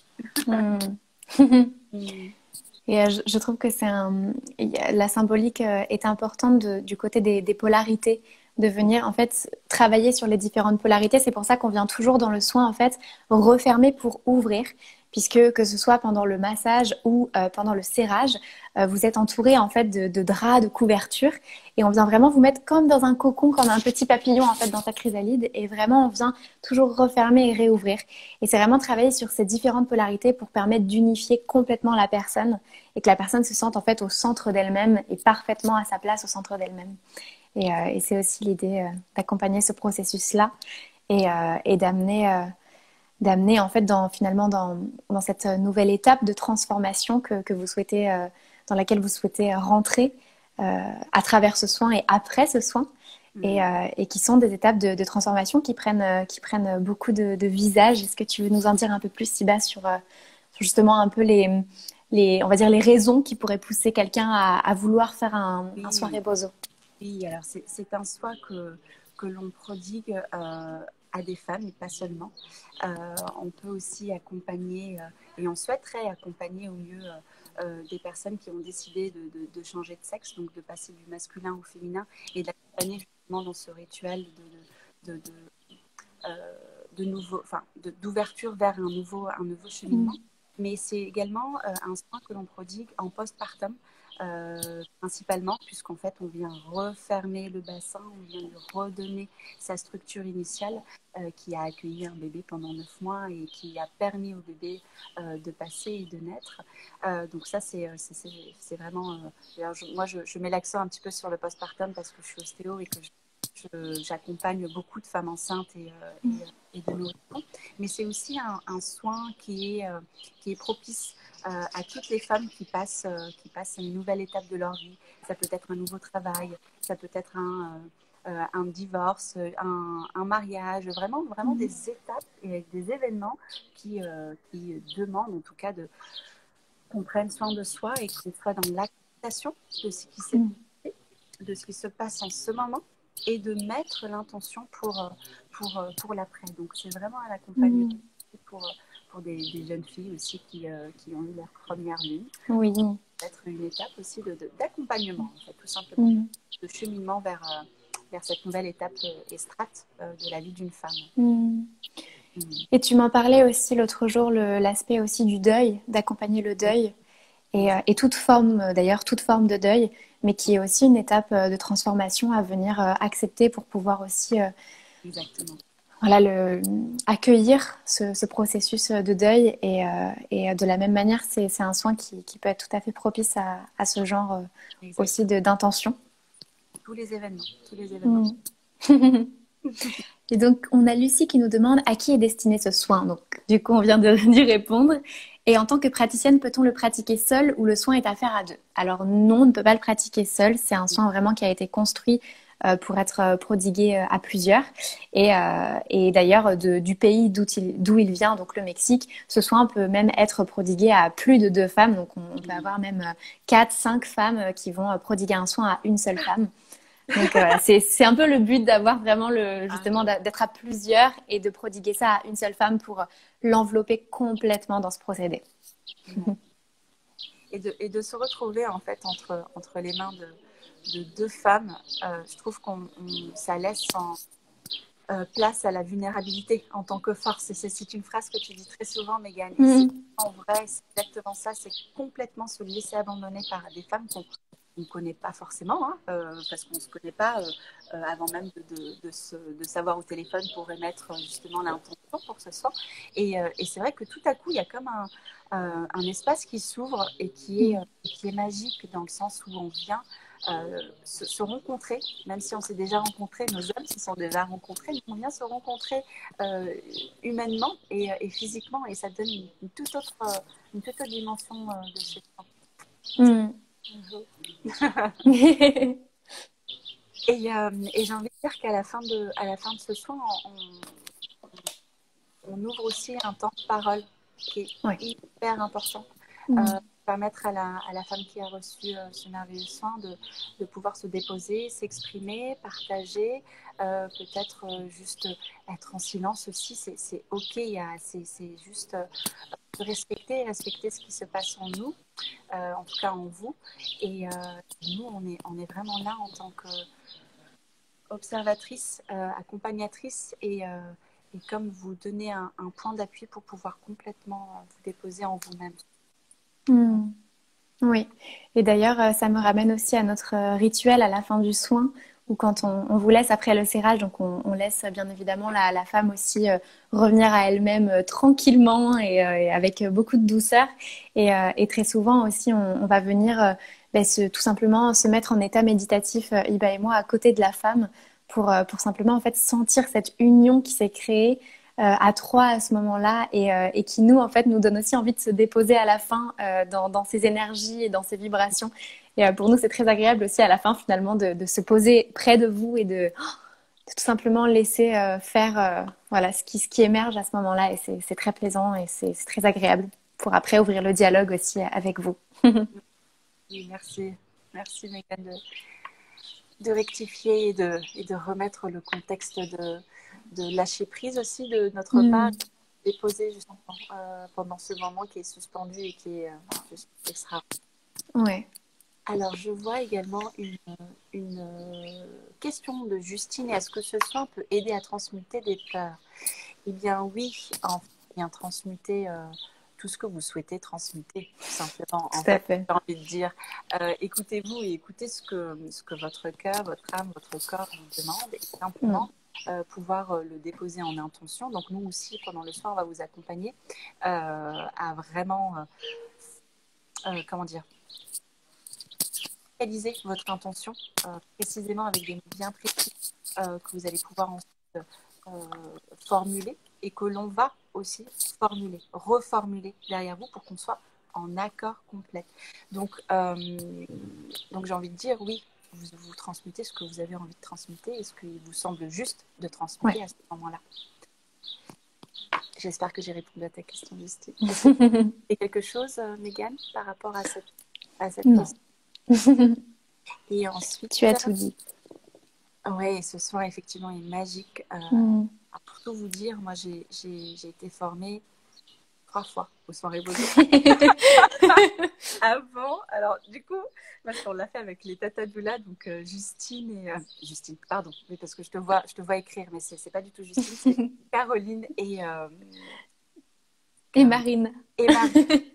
Speaker 2: Mm.
Speaker 1: Mm.
Speaker 2: Et euh, je, je trouve que c'est un, il y a- la symbolique euh, est importante de- du côté des, des polarités, de venir en fait travailler sur les différentes polarités. C'est pour ça qu'on vient toujours dans le soin en fait refermer pour ouvrir, puisque que ce soit pendant le massage ou euh, pendant le serrage, euh, vous êtes entouré en fait de, de draps, de couvertures, et on vient vraiment vous mettre comme dans un cocon, comme un petit papillon en fait dans sa chrysalide, et vraiment on vient toujours refermer et réouvrir. Et c'est vraiment travailler sur ces différentes polarités pour permettre d'unifier complètement la personne et que la personne se sente en fait au centre d'elle-même et parfaitement à sa place au centre d'elle-même. Et, euh, et c'est aussi l'idée euh, d'accompagner ce processus-là et, euh, et d'amener, euh, d'amener en fait dans, finalement dans, dans cette nouvelle étape de transformation que, que vous souhaitez, euh, dans laquelle vous souhaitez rentrer euh, à travers ce soin et après ce soin. Et, euh, et qui sont des étapes de, de transformation qui prennent, euh, qui prennent beaucoup de, de visages. Est-ce que tu veux nous en dire un peu plus, Siba, sur, euh, sur justement un peu les, les, on va dire les raisons qui pourraient pousser quelqu'un à, à vouloir faire un, un soin
Speaker 1: Oui,
Speaker 2: rebozo?
Speaker 1: oui, alors c'est c'est un soin que, que l'on prodigue euh, à des femmes et pas seulement. Euh, on peut aussi accompagner, euh, et on souhaiterait accompagner au mieux euh, euh, des personnes qui ont décidé de, de, de changer de sexe, donc de passer du masculin au féminin et d'accompagner justement dans ce rituel de, de, de, de, euh, de nouveau, enfin, de- d'ouverture vers un nouveau, un nouveau cheminement.
Speaker 2: Mm.
Speaker 1: Mais c'est également euh, un soin que l'on prodigue en postpartum, euh, principalement, puisqu'en fait, on vient refermer le bassin, on vient lui redonner sa structure initiale euh, qui a accueilli un bébé pendant neuf mois et qui a permis au bébé euh, de passer et de naître. Euh, donc ça, c'est euh, c'est- c'est- c'est vraiment... euh, alors, je- moi, je, je mets l'accent un petit peu sur le postpartum parce que je suis ostéo et que je, je, j'accompagne beaucoup de femmes enceintes et, euh, et, et de nourrissons, mais c'est aussi un, un soin qui est, euh, qui est propice euh, à toutes les femmes qui passent, euh, qui passent une nouvelle étape de leur vie. Ça peut être un nouveau travail, ça peut être un, euh, un divorce, un, un mariage, vraiment, vraiment
Speaker 2: Mm.
Speaker 1: des étapes et des événements qui, euh, qui demandent en tout cas de, qu'on prenne soin de soi et qu'on soit dans l'acceptation de ce qui s'est
Speaker 2: Mm.
Speaker 1: passé, de ce qui se passe en ce moment et de mettre l'intention pour, pour, pour l'après. Donc, c'est vraiment un accompagnement
Speaker 2: Mm.
Speaker 1: pour, pour des, des jeunes filles aussi qui, euh, qui ont eu leur première lune.
Speaker 2: Oui.
Speaker 1: Peut-être une étape aussi de, de, d'accompagnement, en fait, tout simplement,
Speaker 2: Mm.
Speaker 1: de cheminement vers, euh, vers cette nouvelle étape euh, et strate euh, de la vie d'une femme.
Speaker 2: Mm.
Speaker 1: Mm.
Speaker 2: Et tu m'en parlais aussi l'autre jour, le- l'aspect aussi du deuil, d'accompagner le deuil, et, euh, et toute forme, euh, d'ailleurs, toute forme de deuil, mais qui est aussi une étape euh, de transformation à venir euh, accepter pour pouvoir aussi euh,
Speaker 1: Exactement.
Speaker 2: voilà, le, accueillir ce, ce processus de deuil. Et, euh, et de la même manière, c'est, c'est un soin qui, qui peut être tout à fait propice à, à ce genre euh, aussi
Speaker 1: Exactement.
Speaker 2: de, d'intention.
Speaker 1: Tous les événements, tous les événements.
Speaker 2: Mm. Et donc, on a Lucie qui nous demande à qui est destiné ce soin. Donc, du coup, on vient de, d'y répondre. Et en tant que praticienne, peut-on le pratiquer seul ou le soin est à faire à deux? Alors non, on ne peut pas le pratiquer seul. C'est un soin vraiment qui a été construit euh, pour être euh, prodigué euh, à plusieurs. Et, euh, et d'ailleurs, de- du pays d'où il, d'où il vient, donc le Mexique, ce soin peut même être prodigué à plus de deux femmes. Donc, on, on peut avoir même euh, quatre, cinq femmes euh, qui vont euh, prodiguer un soin à une seule femme. Donc euh, voilà, c'est c'est un peu le but d'avoir vraiment le
Speaker 1: Ah,
Speaker 2: justement d'a- d'être à plusieurs et de prodiguer ça à une seule femme pour euh, l'envelopper complètement dans ce procédé.
Speaker 1: ouais. Et de, et de se retrouver en fait entre, entre les mains de, de deux femmes, euh, je trouve qu'on on- ça laisse en, euh, place à la vulnérabilité en tant que force. Et c'est, c'est une phrase que tu dis très souvent, Mégane. Et c'est
Speaker 2: Mhm.
Speaker 1: en vrai, c'est exactement ça. C'est complètement se laisser abandonner par des femmes qu'on ne connaît pas forcément, hein, euh, parce qu'on ne se connaît pas euh, euh, avant même de, de, de, se, de savoir au téléphone pour émettre justement l'intention pour ce soir. Et, euh, et c'est vrai que tout à coup, il y a comme un, euh, un espace qui s'ouvre et qui est, euh, qui est magique dans le sens où on vient euh, se, se rencontrer, même si on s'est déjà rencontrés, nos âmes se sont déjà rencontrés, mais on vient se rencontrer euh, humainement et, et physiquement, et ça donne une, une toute autre, euh, une toute autre dimension euh, de ce temps.
Speaker 2: Mhm.
Speaker 1: Et, euh, et j'ai envie de dire qu'à la fin de, à la fin de ce soin, on, on ouvre aussi un temps de parole qui est
Speaker 2: Ouais.
Speaker 1: hyper important. Euh,
Speaker 2: Mhm.
Speaker 1: permettre à la, à la femme qui a reçu euh, ce merveilleux soin de, de pouvoir se déposer, s'exprimer, partager, euh, peut-être euh, juste être en silence aussi, c'est, c'est ok, il y a, c'est, c'est juste euh, respecter, respecter ce qui se passe en nous, euh, en tout cas en vous. Et euh, nous, on est, on est vraiment là en tant qu'observatrice, euh, accompagnatrice et, euh, et comme vous donner un, un point d'appui pour pouvoir complètement euh, vous déposer en vous-même.
Speaker 2: Mhm. Oui, et d'ailleurs, euh, ça me ramène aussi à notre euh, rituel à la fin du soin, où quand on, on vous laisse après le serrage, donc on, on laisse euh, bien évidemment la, la femme aussi euh, revenir à elle-même euh, tranquillement et, euh, et avec euh, beaucoup de douceur. Et, euh, et très souvent aussi, on, on va venir euh, ben, se- tout simplement se mettre en état méditatif, euh, Iba et moi, à côté de la femme, pour, euh, pour simplement en fait sentir cette union qui s'est créée euh, à trois à ce moment-là et, euh, et qui nous en fait nous donne aussi envie de se déposer à la fin euh, dans, dans ces énergies et dans ces vibrations. Et euh, pour nous c'est très agréable aussi à la fin finalement de, de se poser près de vous et de, de tout simplement laisser euh, faire euh, voilà ce qui, ce qui émerge à ce moment-là et c'est, c'est très plaisant et c'est, c'est très agréable pour après ouvrir le dialogue aussi avec vous.
Speaker 1: Oui, merci, merci Mégane de, de rectifier et de, et de remettre le contexte de, de lâcher prise aussi de notre part,
Speaker 2: Mm.
Speaker 1: déposer justement euh, pendant ce moment qui est suspendu et qui est euh, juste extra.
Speaker 2: Ouais.
Speaker 1: Alors, je vois également une, une euh, question de Justine. Est-ce que ce soin peut aider à transmuter des peurs? Eh bien, oui, en fait, bien transmuter euh, tout ce que vous souhaitez transmuter, tout simplement. En
Speaker 2: Tout à
Speaker 1: fait,
Speaker 2: fait.
Speaker 1: j'ai envie de dire, euh, écoutez-vous et écoutez ce que, ce que votre cœur, votre âme, votre corps vous demande et
Speaker 2: Mm.
Speaker 1: simplement euh, pouvoir euh, le déposer en intention. Donc, nous aussi, pendant le soir, on va vous accompagner euh, à vraiment, euh, euh, comment dire, réaliser votre intention euh, précisément avec des mots bien précis euh, que vous allez pouvoir ensuite euh, formuler et que l'on va aussi formuler, reformuler derrière vous pour qu'on soit en accord complet. Donc, euh, donc j'ai envie de dire, oui, vous, vous transmettez ce que vous avez envie de transmettre et ce qu'il vous semble juste de transmettre
Speaker 2: Ouais.
Speaker 1: à ce moment-là. J'espère que j'ai répondu à ta question, Justine. Et quelque chose, euh, Mégane, par rapport à cette, à cette
Speaker 2: Non.
Speaker 1: question. Et ensuite,
Speaker 2: Tu as tout dit.
Speaker 1: Oui, ce soir, effectivement, est magique. Euh,
Speaker 2: Mm.
Speaker 1: pour tout vous dire, moi, j'ai, j'ai, j'ai été formée trois fois aux soirées Bozo. Avant, alors du coup, parce qu'on l'a fait avec les Tata Doula, donc euh, Justine et... Euh, Justine, pardon, oui, parce que je te vois, je te vois écrire, mais c'est, c'est pas du tout Justine, c'est Caroline et... Euh,
Speaker 2: Et
Speaker 1: Caroline
Speaker 2: Marine.
Speaker 1: et Marie.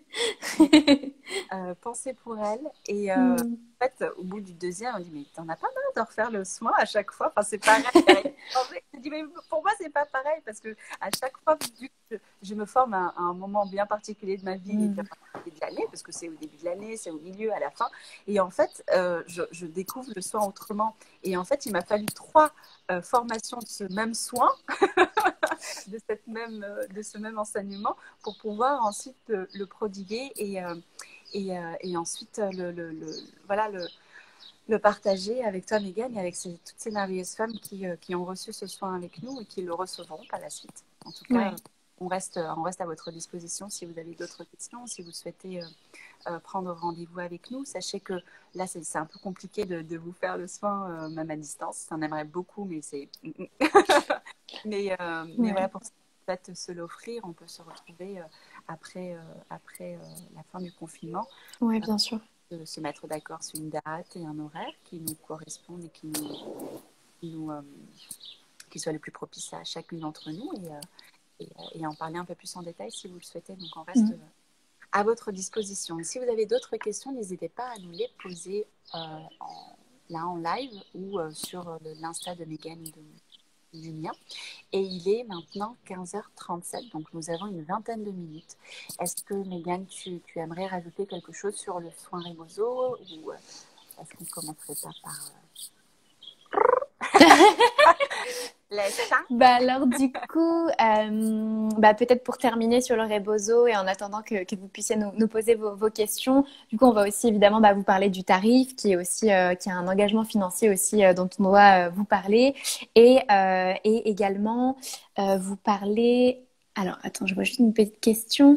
Speaker 1: Euh, penser pour elle. Et euh,
Speaker 2: Mm.
Speaker 1: en fait, au bout du deuxième, on dit, mais t'en as pas marre de refaire le soin à chaque fois. Enfin, c'est pareil. Je dis, mais pour moi, c'est pas pareil parce que à chaque fois, vu que je me forme à, à un moment bien particulier de ma vie,
Speaker 2: Mm.
Speaker 1: et de l'année, parce que c'est au début de l'année, c'est au milieu, à la fin. Et en fait, euh, je, je découvre le soin autrement. Et en fait, il m'a fallu trois euh, formations de ce même soin, de, cette même, de ce même enseignement, pour pouvoir ensuite le, le prodiguer et, euh, et, euh, et ensuite le, le, le, voilà, le, le partager avec toi, Mégane, et avec ces, toutes ces merveilleuses femmes qui, euh, qui ont reçu ce soin avec nous et qui le recevront par la suite. En tout cas,
Speaker 2: Ouais.
Speaker 1: on reste, on reste à votre disposition si vous avez d'autres questions, si vous souhaitez euh, euh, prendre rendez-vous avec nous. Sachez que là, c'est, c'est un peu compliqué de, de vous faire le soin, euh, même à distance. On aimerait beaucoup, mais c'est... mais, euh, mais
Speaker 2: Ouais.
Speaker 1: voilà, pour peut-être se l'offrir, on peut se retrouver euh, après, euh, après euh, la fin du confinement.
Speaker 2: Ouais, bien sûr.
Speaker 1: De se mettre d'accord sur une date et un horaire qui nous correspondent et qui nous, qui nous euh, qui soit le plus propice à chacune d'entre nous et, euh, et, et en parler un peu plus en détail si vous le souhaitez. Donc on reste
Speaker 2: Mm.
Speaker 1: euh, à votre disposition. Et si vous avez d'autres questions, n'hésitez pas à nous les poser euh, en, là en live ou euh, sur le, l'Insta de Mégane ou de, du mien. Et il est maintenant quinze heures trente-sept, donc nous avons une vingtaine de minutes. Est-ce que, Mégane, tu, tu aimerais rajouter quelque chose sur le soin Rebozo ou euh, est-ce qu'on ne commencerait pas par euh... les seins?
Speaker 2: Bah alors du coup, euh, bah peut-être pour terminer sur le Rebozo et en attendant que, que vous puissiez nous, nous poser vos, vos questions, du coup on va aussi évidemment bah, vous parler du tarif qui est aussi euh, qui a un engagement financier aussi euh, dont on doit euh, vous parler et, euh, et également euh, vous parler. Alors attends, je vois juste une petite question.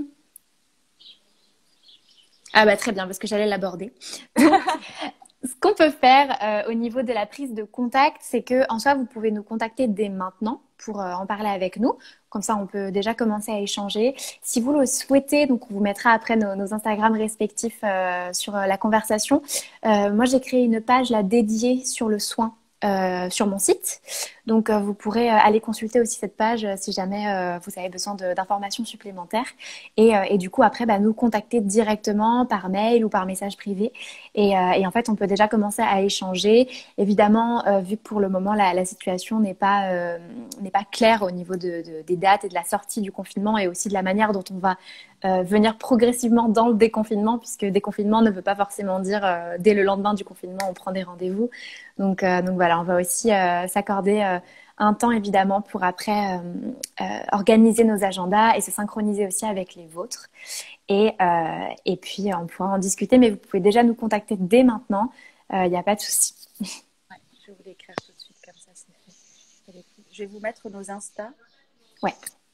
Speaker 2: Ah bah très bien parce que j'allais l'aborder. Donc ce qu'on peut faire euh, au niveau de la prise de contact, c'est que en soi, vous pouvez nous contacter dès maintenant pour euh, en parler avec nous. Comme ça, on peut déjà commencer à échanger. Si vous le souhaitez, donc on vous mettra après nos, nos Instagram respectifs euh, sur euh, la conversation. Euh, moi, j'ai créé une page là dédiée sur le soin euh, sur mon site. Donc, euh, vous pourrez euh, aller consulter aussi cette page euh, si jamais euh, vous avez besoin de, d'informations supplémentaires. Et, euh, et du coup, après, bah, nous contacter directement par mail ou par message privé. Et, euh, et en fait, on peut déjà commencer à échanger. Évidemment, euh, vu que pour le moment, la, la situation n'est pas, euh, n'est pas claire au niveau de, de, des dates et de la sortie du confinement et aussi de la manière dont on va euh, venir progressivement dans le déconfinement, puisque déconfinement ne veut pas forcément dire euh, dès le lendemain du confinement, on prend des rendez-vous. Donc, euh, donc voilà, on va aussi euh, s'accorder euh, un temps évidemment pour après euh, euh, organiser nos agendas et se synchroniser aussi avec les vôtres. Et, euh, et puis, on pourra en discuter, mais vous pouvez déjà nous contacter dès maintenant. Il euh, n'y a pas de souci.
Speaker 1: Ouais, je vais vous l'écrire tout de suite, comme ça c'est fait. Je vais vous mettre nos Insta.
Speaker 2: Ouais.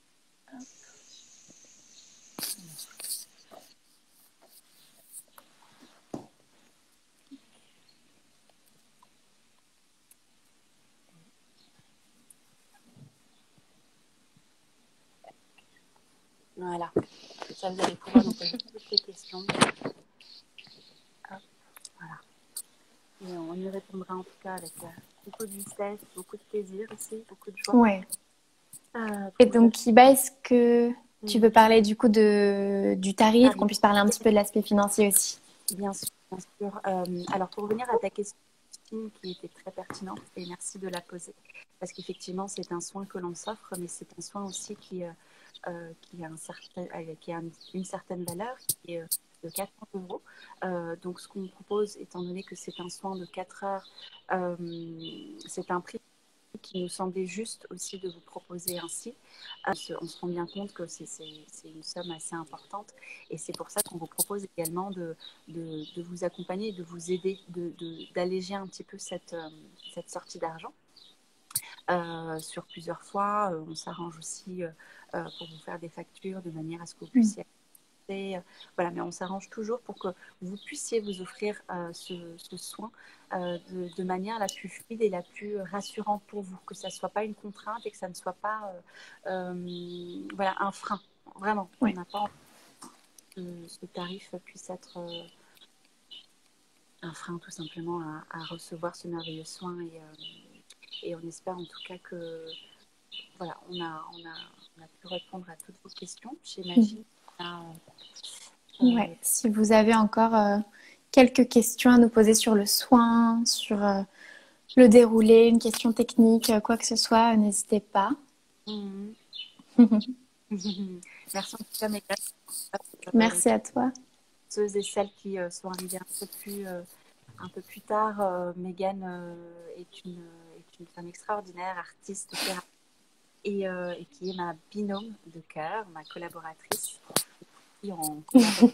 Speaker 1: Voilà. Ça, vous allez pouvoir nous poser toutes les questions. Hop, voilà. Et on y répondra en tout cas avec euh, beaucoup de justesse, beaucoup de plaisir aussi, beaucoup de joie.
Speaker 2: Ouais.
Speaker 1: Euh,
Speaker 2: Et
Speaker 1: pour
Speaker 2: donc, Iba, est-ce que tu
Speaker 1: vous...
Speaker 2: veux parler du coup de, du tarif, qu'on
Speaker 1: Tarif.
Speaker 2: puisse parler un petit peu de l'aspect financier aussi?
Speaker 1: Bien sûr, bien sûr. Euh, alors, pour revenir à ta question, qui était très pertinente, et merci de la poser, parce qu'effectivement, c'est un soin que l'on s'offre, mais c'est un soin aussi qui, euh, euh, qui a, un certain, euh, qui a une, une certaine valeur, qui est euh, de quatre cents euros. Euh, donc, ce qu'on propose, étant donné que c'est un soin de quatre heures, euh, c'est un prix qui nous semblait juste aussi de vous proposer ainsi. On se, on se rend bien compte que c'est une somme assez importante et c'est pour ça qu'on vous propose également de, de, de vous accompagner, de vous aider, d'alléger un petit peu cette, cette sortie d'argent. Euh, sur plusieurs fois, euh, on s'arrange aussi euh, euh, pour vous faire des factures de manière à ce que vous puissiez acheter, euh, voilà, mais on s'arrange toujours pour que vous puissiez vous offrir euh, ce, ce soin euh, de, de manière la plus fluide et la plus rassurante pour vous, que ça ne soit pas une contrainte et que ça ne soit pas euh, euh, voilà, un frein. Vraiment,
Speaker 2: Oui.
Speaker 1: on n'a pas envie que ce tarif puisse être euh, un frein tout simplement à, à recevoir ce merveilleux soin et, euh, et on espère en tout cas que voilà, on a, on, a, on a pu répondre à toutes vos questions. J'imagine.
Speaker 2: Mmh. Euh, ouais. Si vous avez encore euh, quelques questions à nous poser sur le soin, sur euh, le déroulé, une question technique, euh, quoi que ce soit, n'hésitez pas.
Speaker 1: Mmh. Merci en tout cas, Mégane.
Speaker 2: Merci à toi.
Speaker 1: Ceux et celles qui euh, sont arrivés un peu plus, euh, un peu plus tard, euh, Mégane euh, est, une, est une femme extraordinaire, artiste, thérapeute, et, euh, et qui est ma binôme de cœur, ma collaboratrice. Et on collabore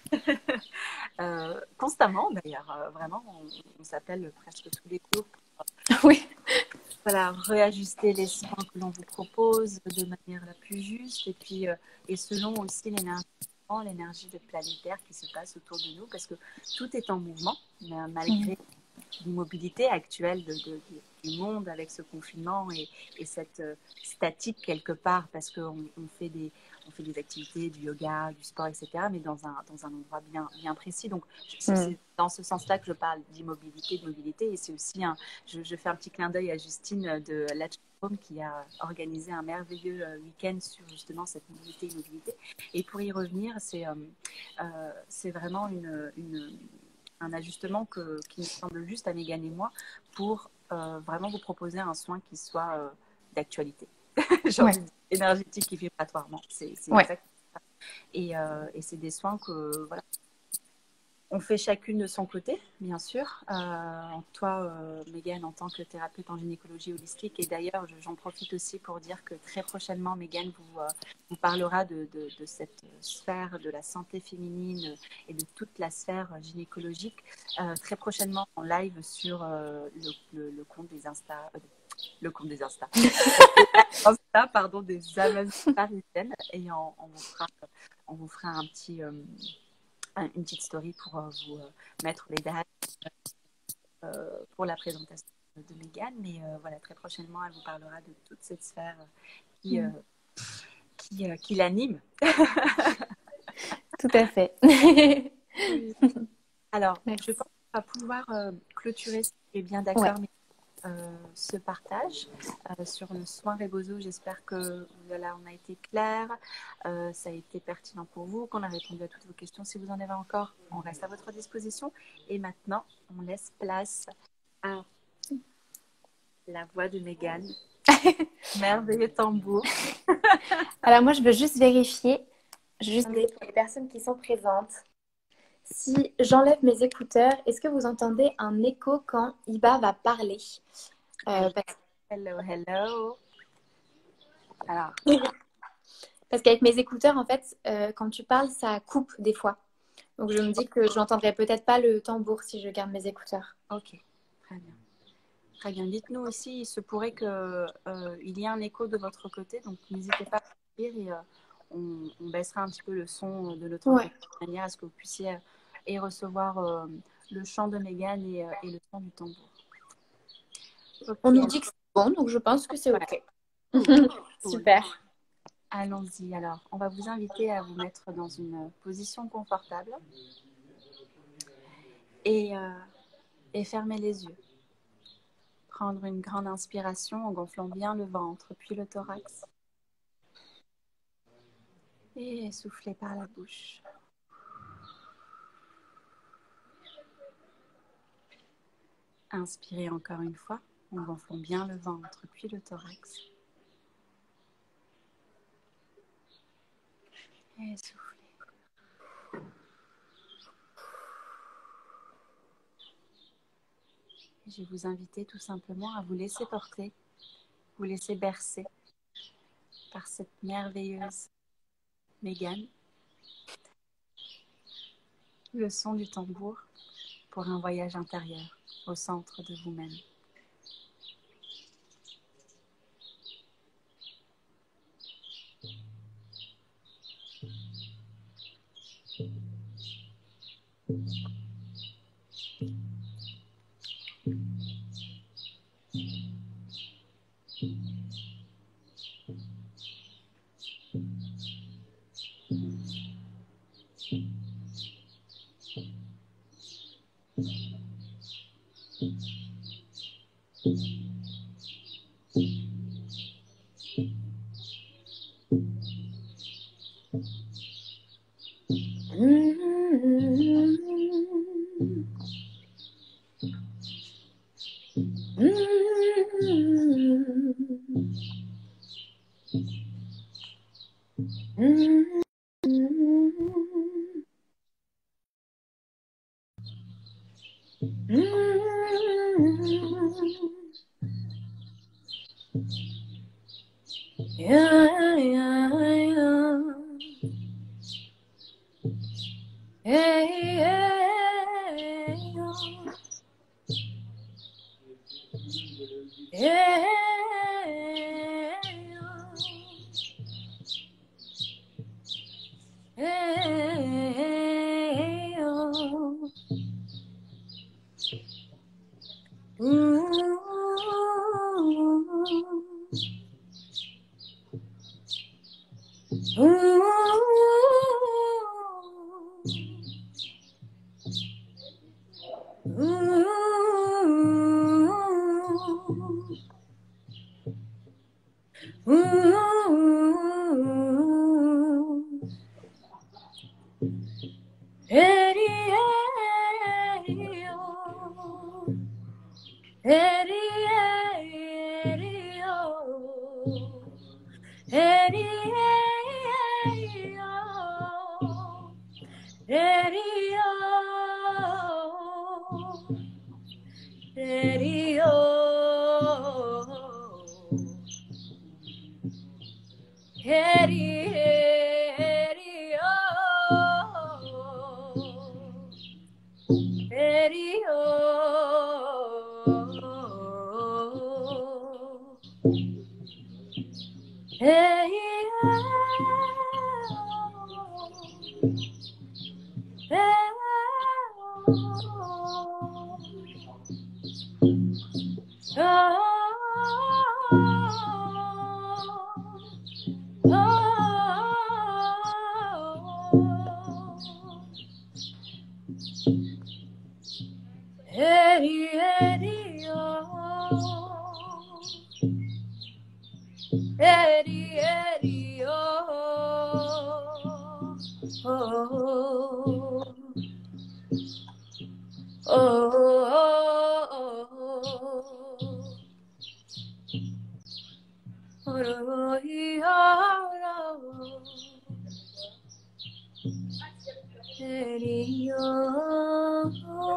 Speaker 1: euh, constamment d'ailleurs, euh, vraiment, on, on s'appelle presque tous les jours.
Speaker 2: Oui.
Speaker 1: Voilà, réajuster les soins que l'on vous propose de manière la plus juste et puis euh, et selon aussi l'énergie l'énergie planétaire qui se passe autour de nous parce que tout est en mouvement malgré mmh. l'immobilité actuelle de, de, de, du monde avec ce confinement et, et cette euh, statique quelque part parce qu'on on fait des on fait des activités, du yoga, du sport, et cetera, mais dans un, dans un endroit bien, bien précis. Donc, c'est mm. dans ce sens-là que je parle d'immobilité, de mobilité. Et c'est aussi, un, je, je fais un petit clin d'œil à Justine de la Home qui a organisé un merveilleux week-end sur justement cette mobilité, immobilité. Et pour y revenir, c'est euh, euh, c'est vraiment une, une, un ajustement que, qui me semble juste à Mégane et moi pour euh, vraiment vous proposer un soin qui soit euh, d'actualité. J'ai envie de dire énergétique et vibratoirement. C'est ouais. exactement ça. Et, euh, et c'est des soins que, voilà, on fait chacune de son côté, bien sûr. Euh, toi, euh, Mégane, en tant que thérapeute en gynécologie holistique. Et d'ailleurs, j'en profite aussi pour dire que très prochainement, Mégane vous, euh, vous parlera de, de, de cette sphère de la santé féminine et de toute la sphère gynécologique. Euh, très prochainement, en live sur euh, le, le, le compte des Insta. Euh, le compte des Insta. Insta, pardon, des Amazones parisiennes. Et on, on, vous fera, on vous fera un petit... Euh, une petite story pour euh, vous euh, mettre les dates euh, pour la présentation de Mégane. Mais euh, voilà, très prochainement, elle vous parlera de toute cette sphère qui, euh, qui, euh, qui l'anime.
Speaker 2: Tout à fait.
Speaker 1: Oui. Alors, merci. Je pense qu'on va pouvoir euh, clôturer, si tu es bien d'accord, ouais. mais Euh, ce partage euh, sur le soin Rebozo. J'espère que voilà, on a été clair, euh, ça a été pertinent pour vous, qu'on a répondu à toutes vos questions. Si vous en avez encore, on reste à votre disposition. Et maintenant, on laisse place à la voix de Mégane. Merveilleux tambour.
Speaker 2: Alors moi, je veux juste vérifier, juste pour les personnes qui sont présentes. Si j'enlève mes écouteurs, est-ce que vous entendez un écho quand Iba va parler?
Speaker 1: euh, parce... Hello, hello. Alors.
Speaker 2: Parce qu'avec mes écouteurs, en fait, euh, quand tu parles, ça coupe des fois. Donc je me dis que je n'entendrai peut-être pas le tambour si je garde mes écouteurs.
Speaker 1: Ok, très bien. Très bien. Dites-nous aussi, il se pourrait qu'il euh, y ait un écho de votre côté, donc n'hésitez pas à dire et euh, on, on baissera un petit peu le son de notre ouais. côté, de manière à ce que vous puissiez euh, et recevoir euh, le chant de Mégane et, euh, et le son du tambour.
Speaker 2: Okay. On nous dit que c'est bon, donc je pense que c'est OK.
Speaker 1: Cool.
Speaker 2: Super.
Speaker 1: Allons-y. Alors, on va vous inviter à vous mettre dans une position confortable et, euh, et fermer les yeux. Prendre une grande inspiration en gonflant bien le ventre, puis le thorax. Et souffler par la bouche. Inspirez encore une fois en gonflant bien le ventre, puis le thorax. Et soufflez. Je vais vous inviter tout simplement à vous laisser porter vous laisser bercer par cette merveilleuse Mégane. Le son du tambour pour un voyage intérieur au centre de vous-même. Yeah, yeah, yeah. Hey, hey, oh. Hey, oh. Hey, oh. Ooh. Ooh. Ooh. Ooh. Eddie, Eddie, oh. Eddie, Eddie, oh. Eddie, Eddie, oh. Eddie, oh. Eddie, oh. Eddie, Eddie, oh. Eddie, oh. Hey, Eddie, Eddie, oh. Eddie, Eddie, oh. Oh, oh, oh, oh, oh, Eddie, oh.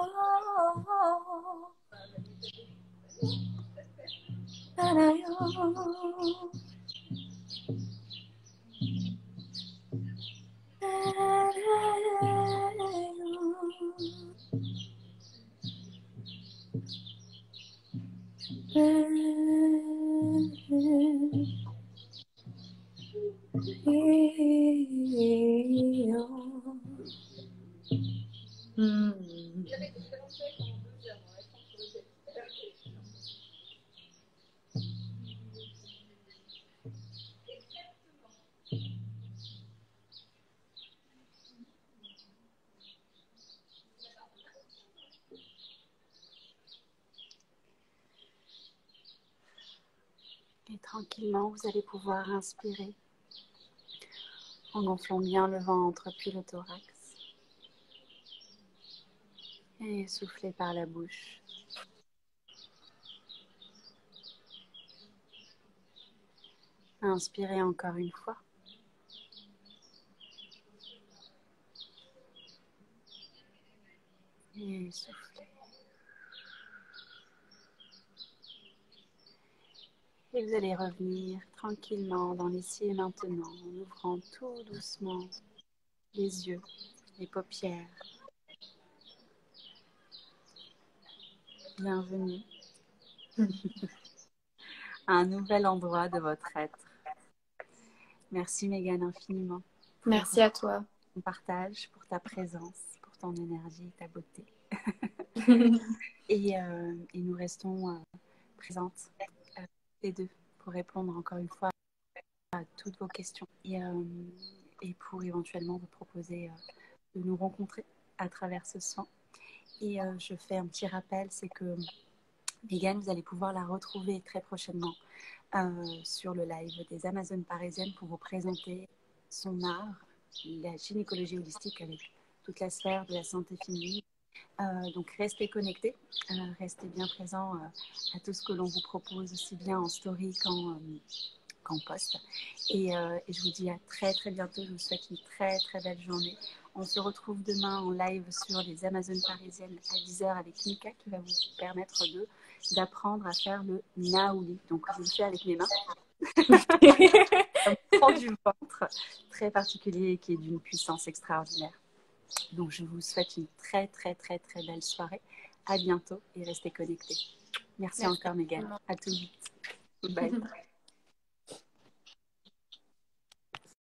Speaker 1: Et tranquillement, vous allez pouvoir inspirer en gonflant bien le ventre puis le thorax. Et souffler par la bouche. Inspirez encore une fois. Et soufflez. Et vous allez revenir tranquillement dans l'ici et maintenant, en ouvrant tout doucement les yeux, les paupières. Bienvenue à un nouvel endroit de votre être. Merci Mégane infiniment.
Speaker 2: Merci à toi.
Speaker 1: Ton partage, pour ta présence, pour ton énergie et ta beauté. et, euh, et nous restons euh, présentes, euh, les deux, pour répondre encore une fois à toutes vos questions et, euh, et pour éventuellement vous proposer euh, de nous rencontrer à travers ce soin. Et euh, je fais un petit rappel, c'est que Mégane, vous allez pouvoir la retrouver très prochainement euh, sur le live des Amazones parisiennes pour vous présenter son art, la gynécologie holistique avec toute la sphère de la santé féminine. Euh, donc restez connectés, euh, restez bien présents euh, à tout ce que l'on vous propose, aussi bien en story qu'en, euh, qu'en post. Et, euh, et je vous dis à très très bientôt, je vous souhaite une très très belle journée. On se retrouve demain en live sur les Amazones parisiennes à dix heures avec Mika qui va vous permettre de, d'apprendre à faire le naouli. Donc je le fais avec mes mains. Un mouvement du ventre très particulier qui est d'une puissance extraordinaire. Donc je vous souhaite une très très très très belle soirée. À bientôt et restez connectés. Merci, Merci encore Mégane. À tout vite. Bye.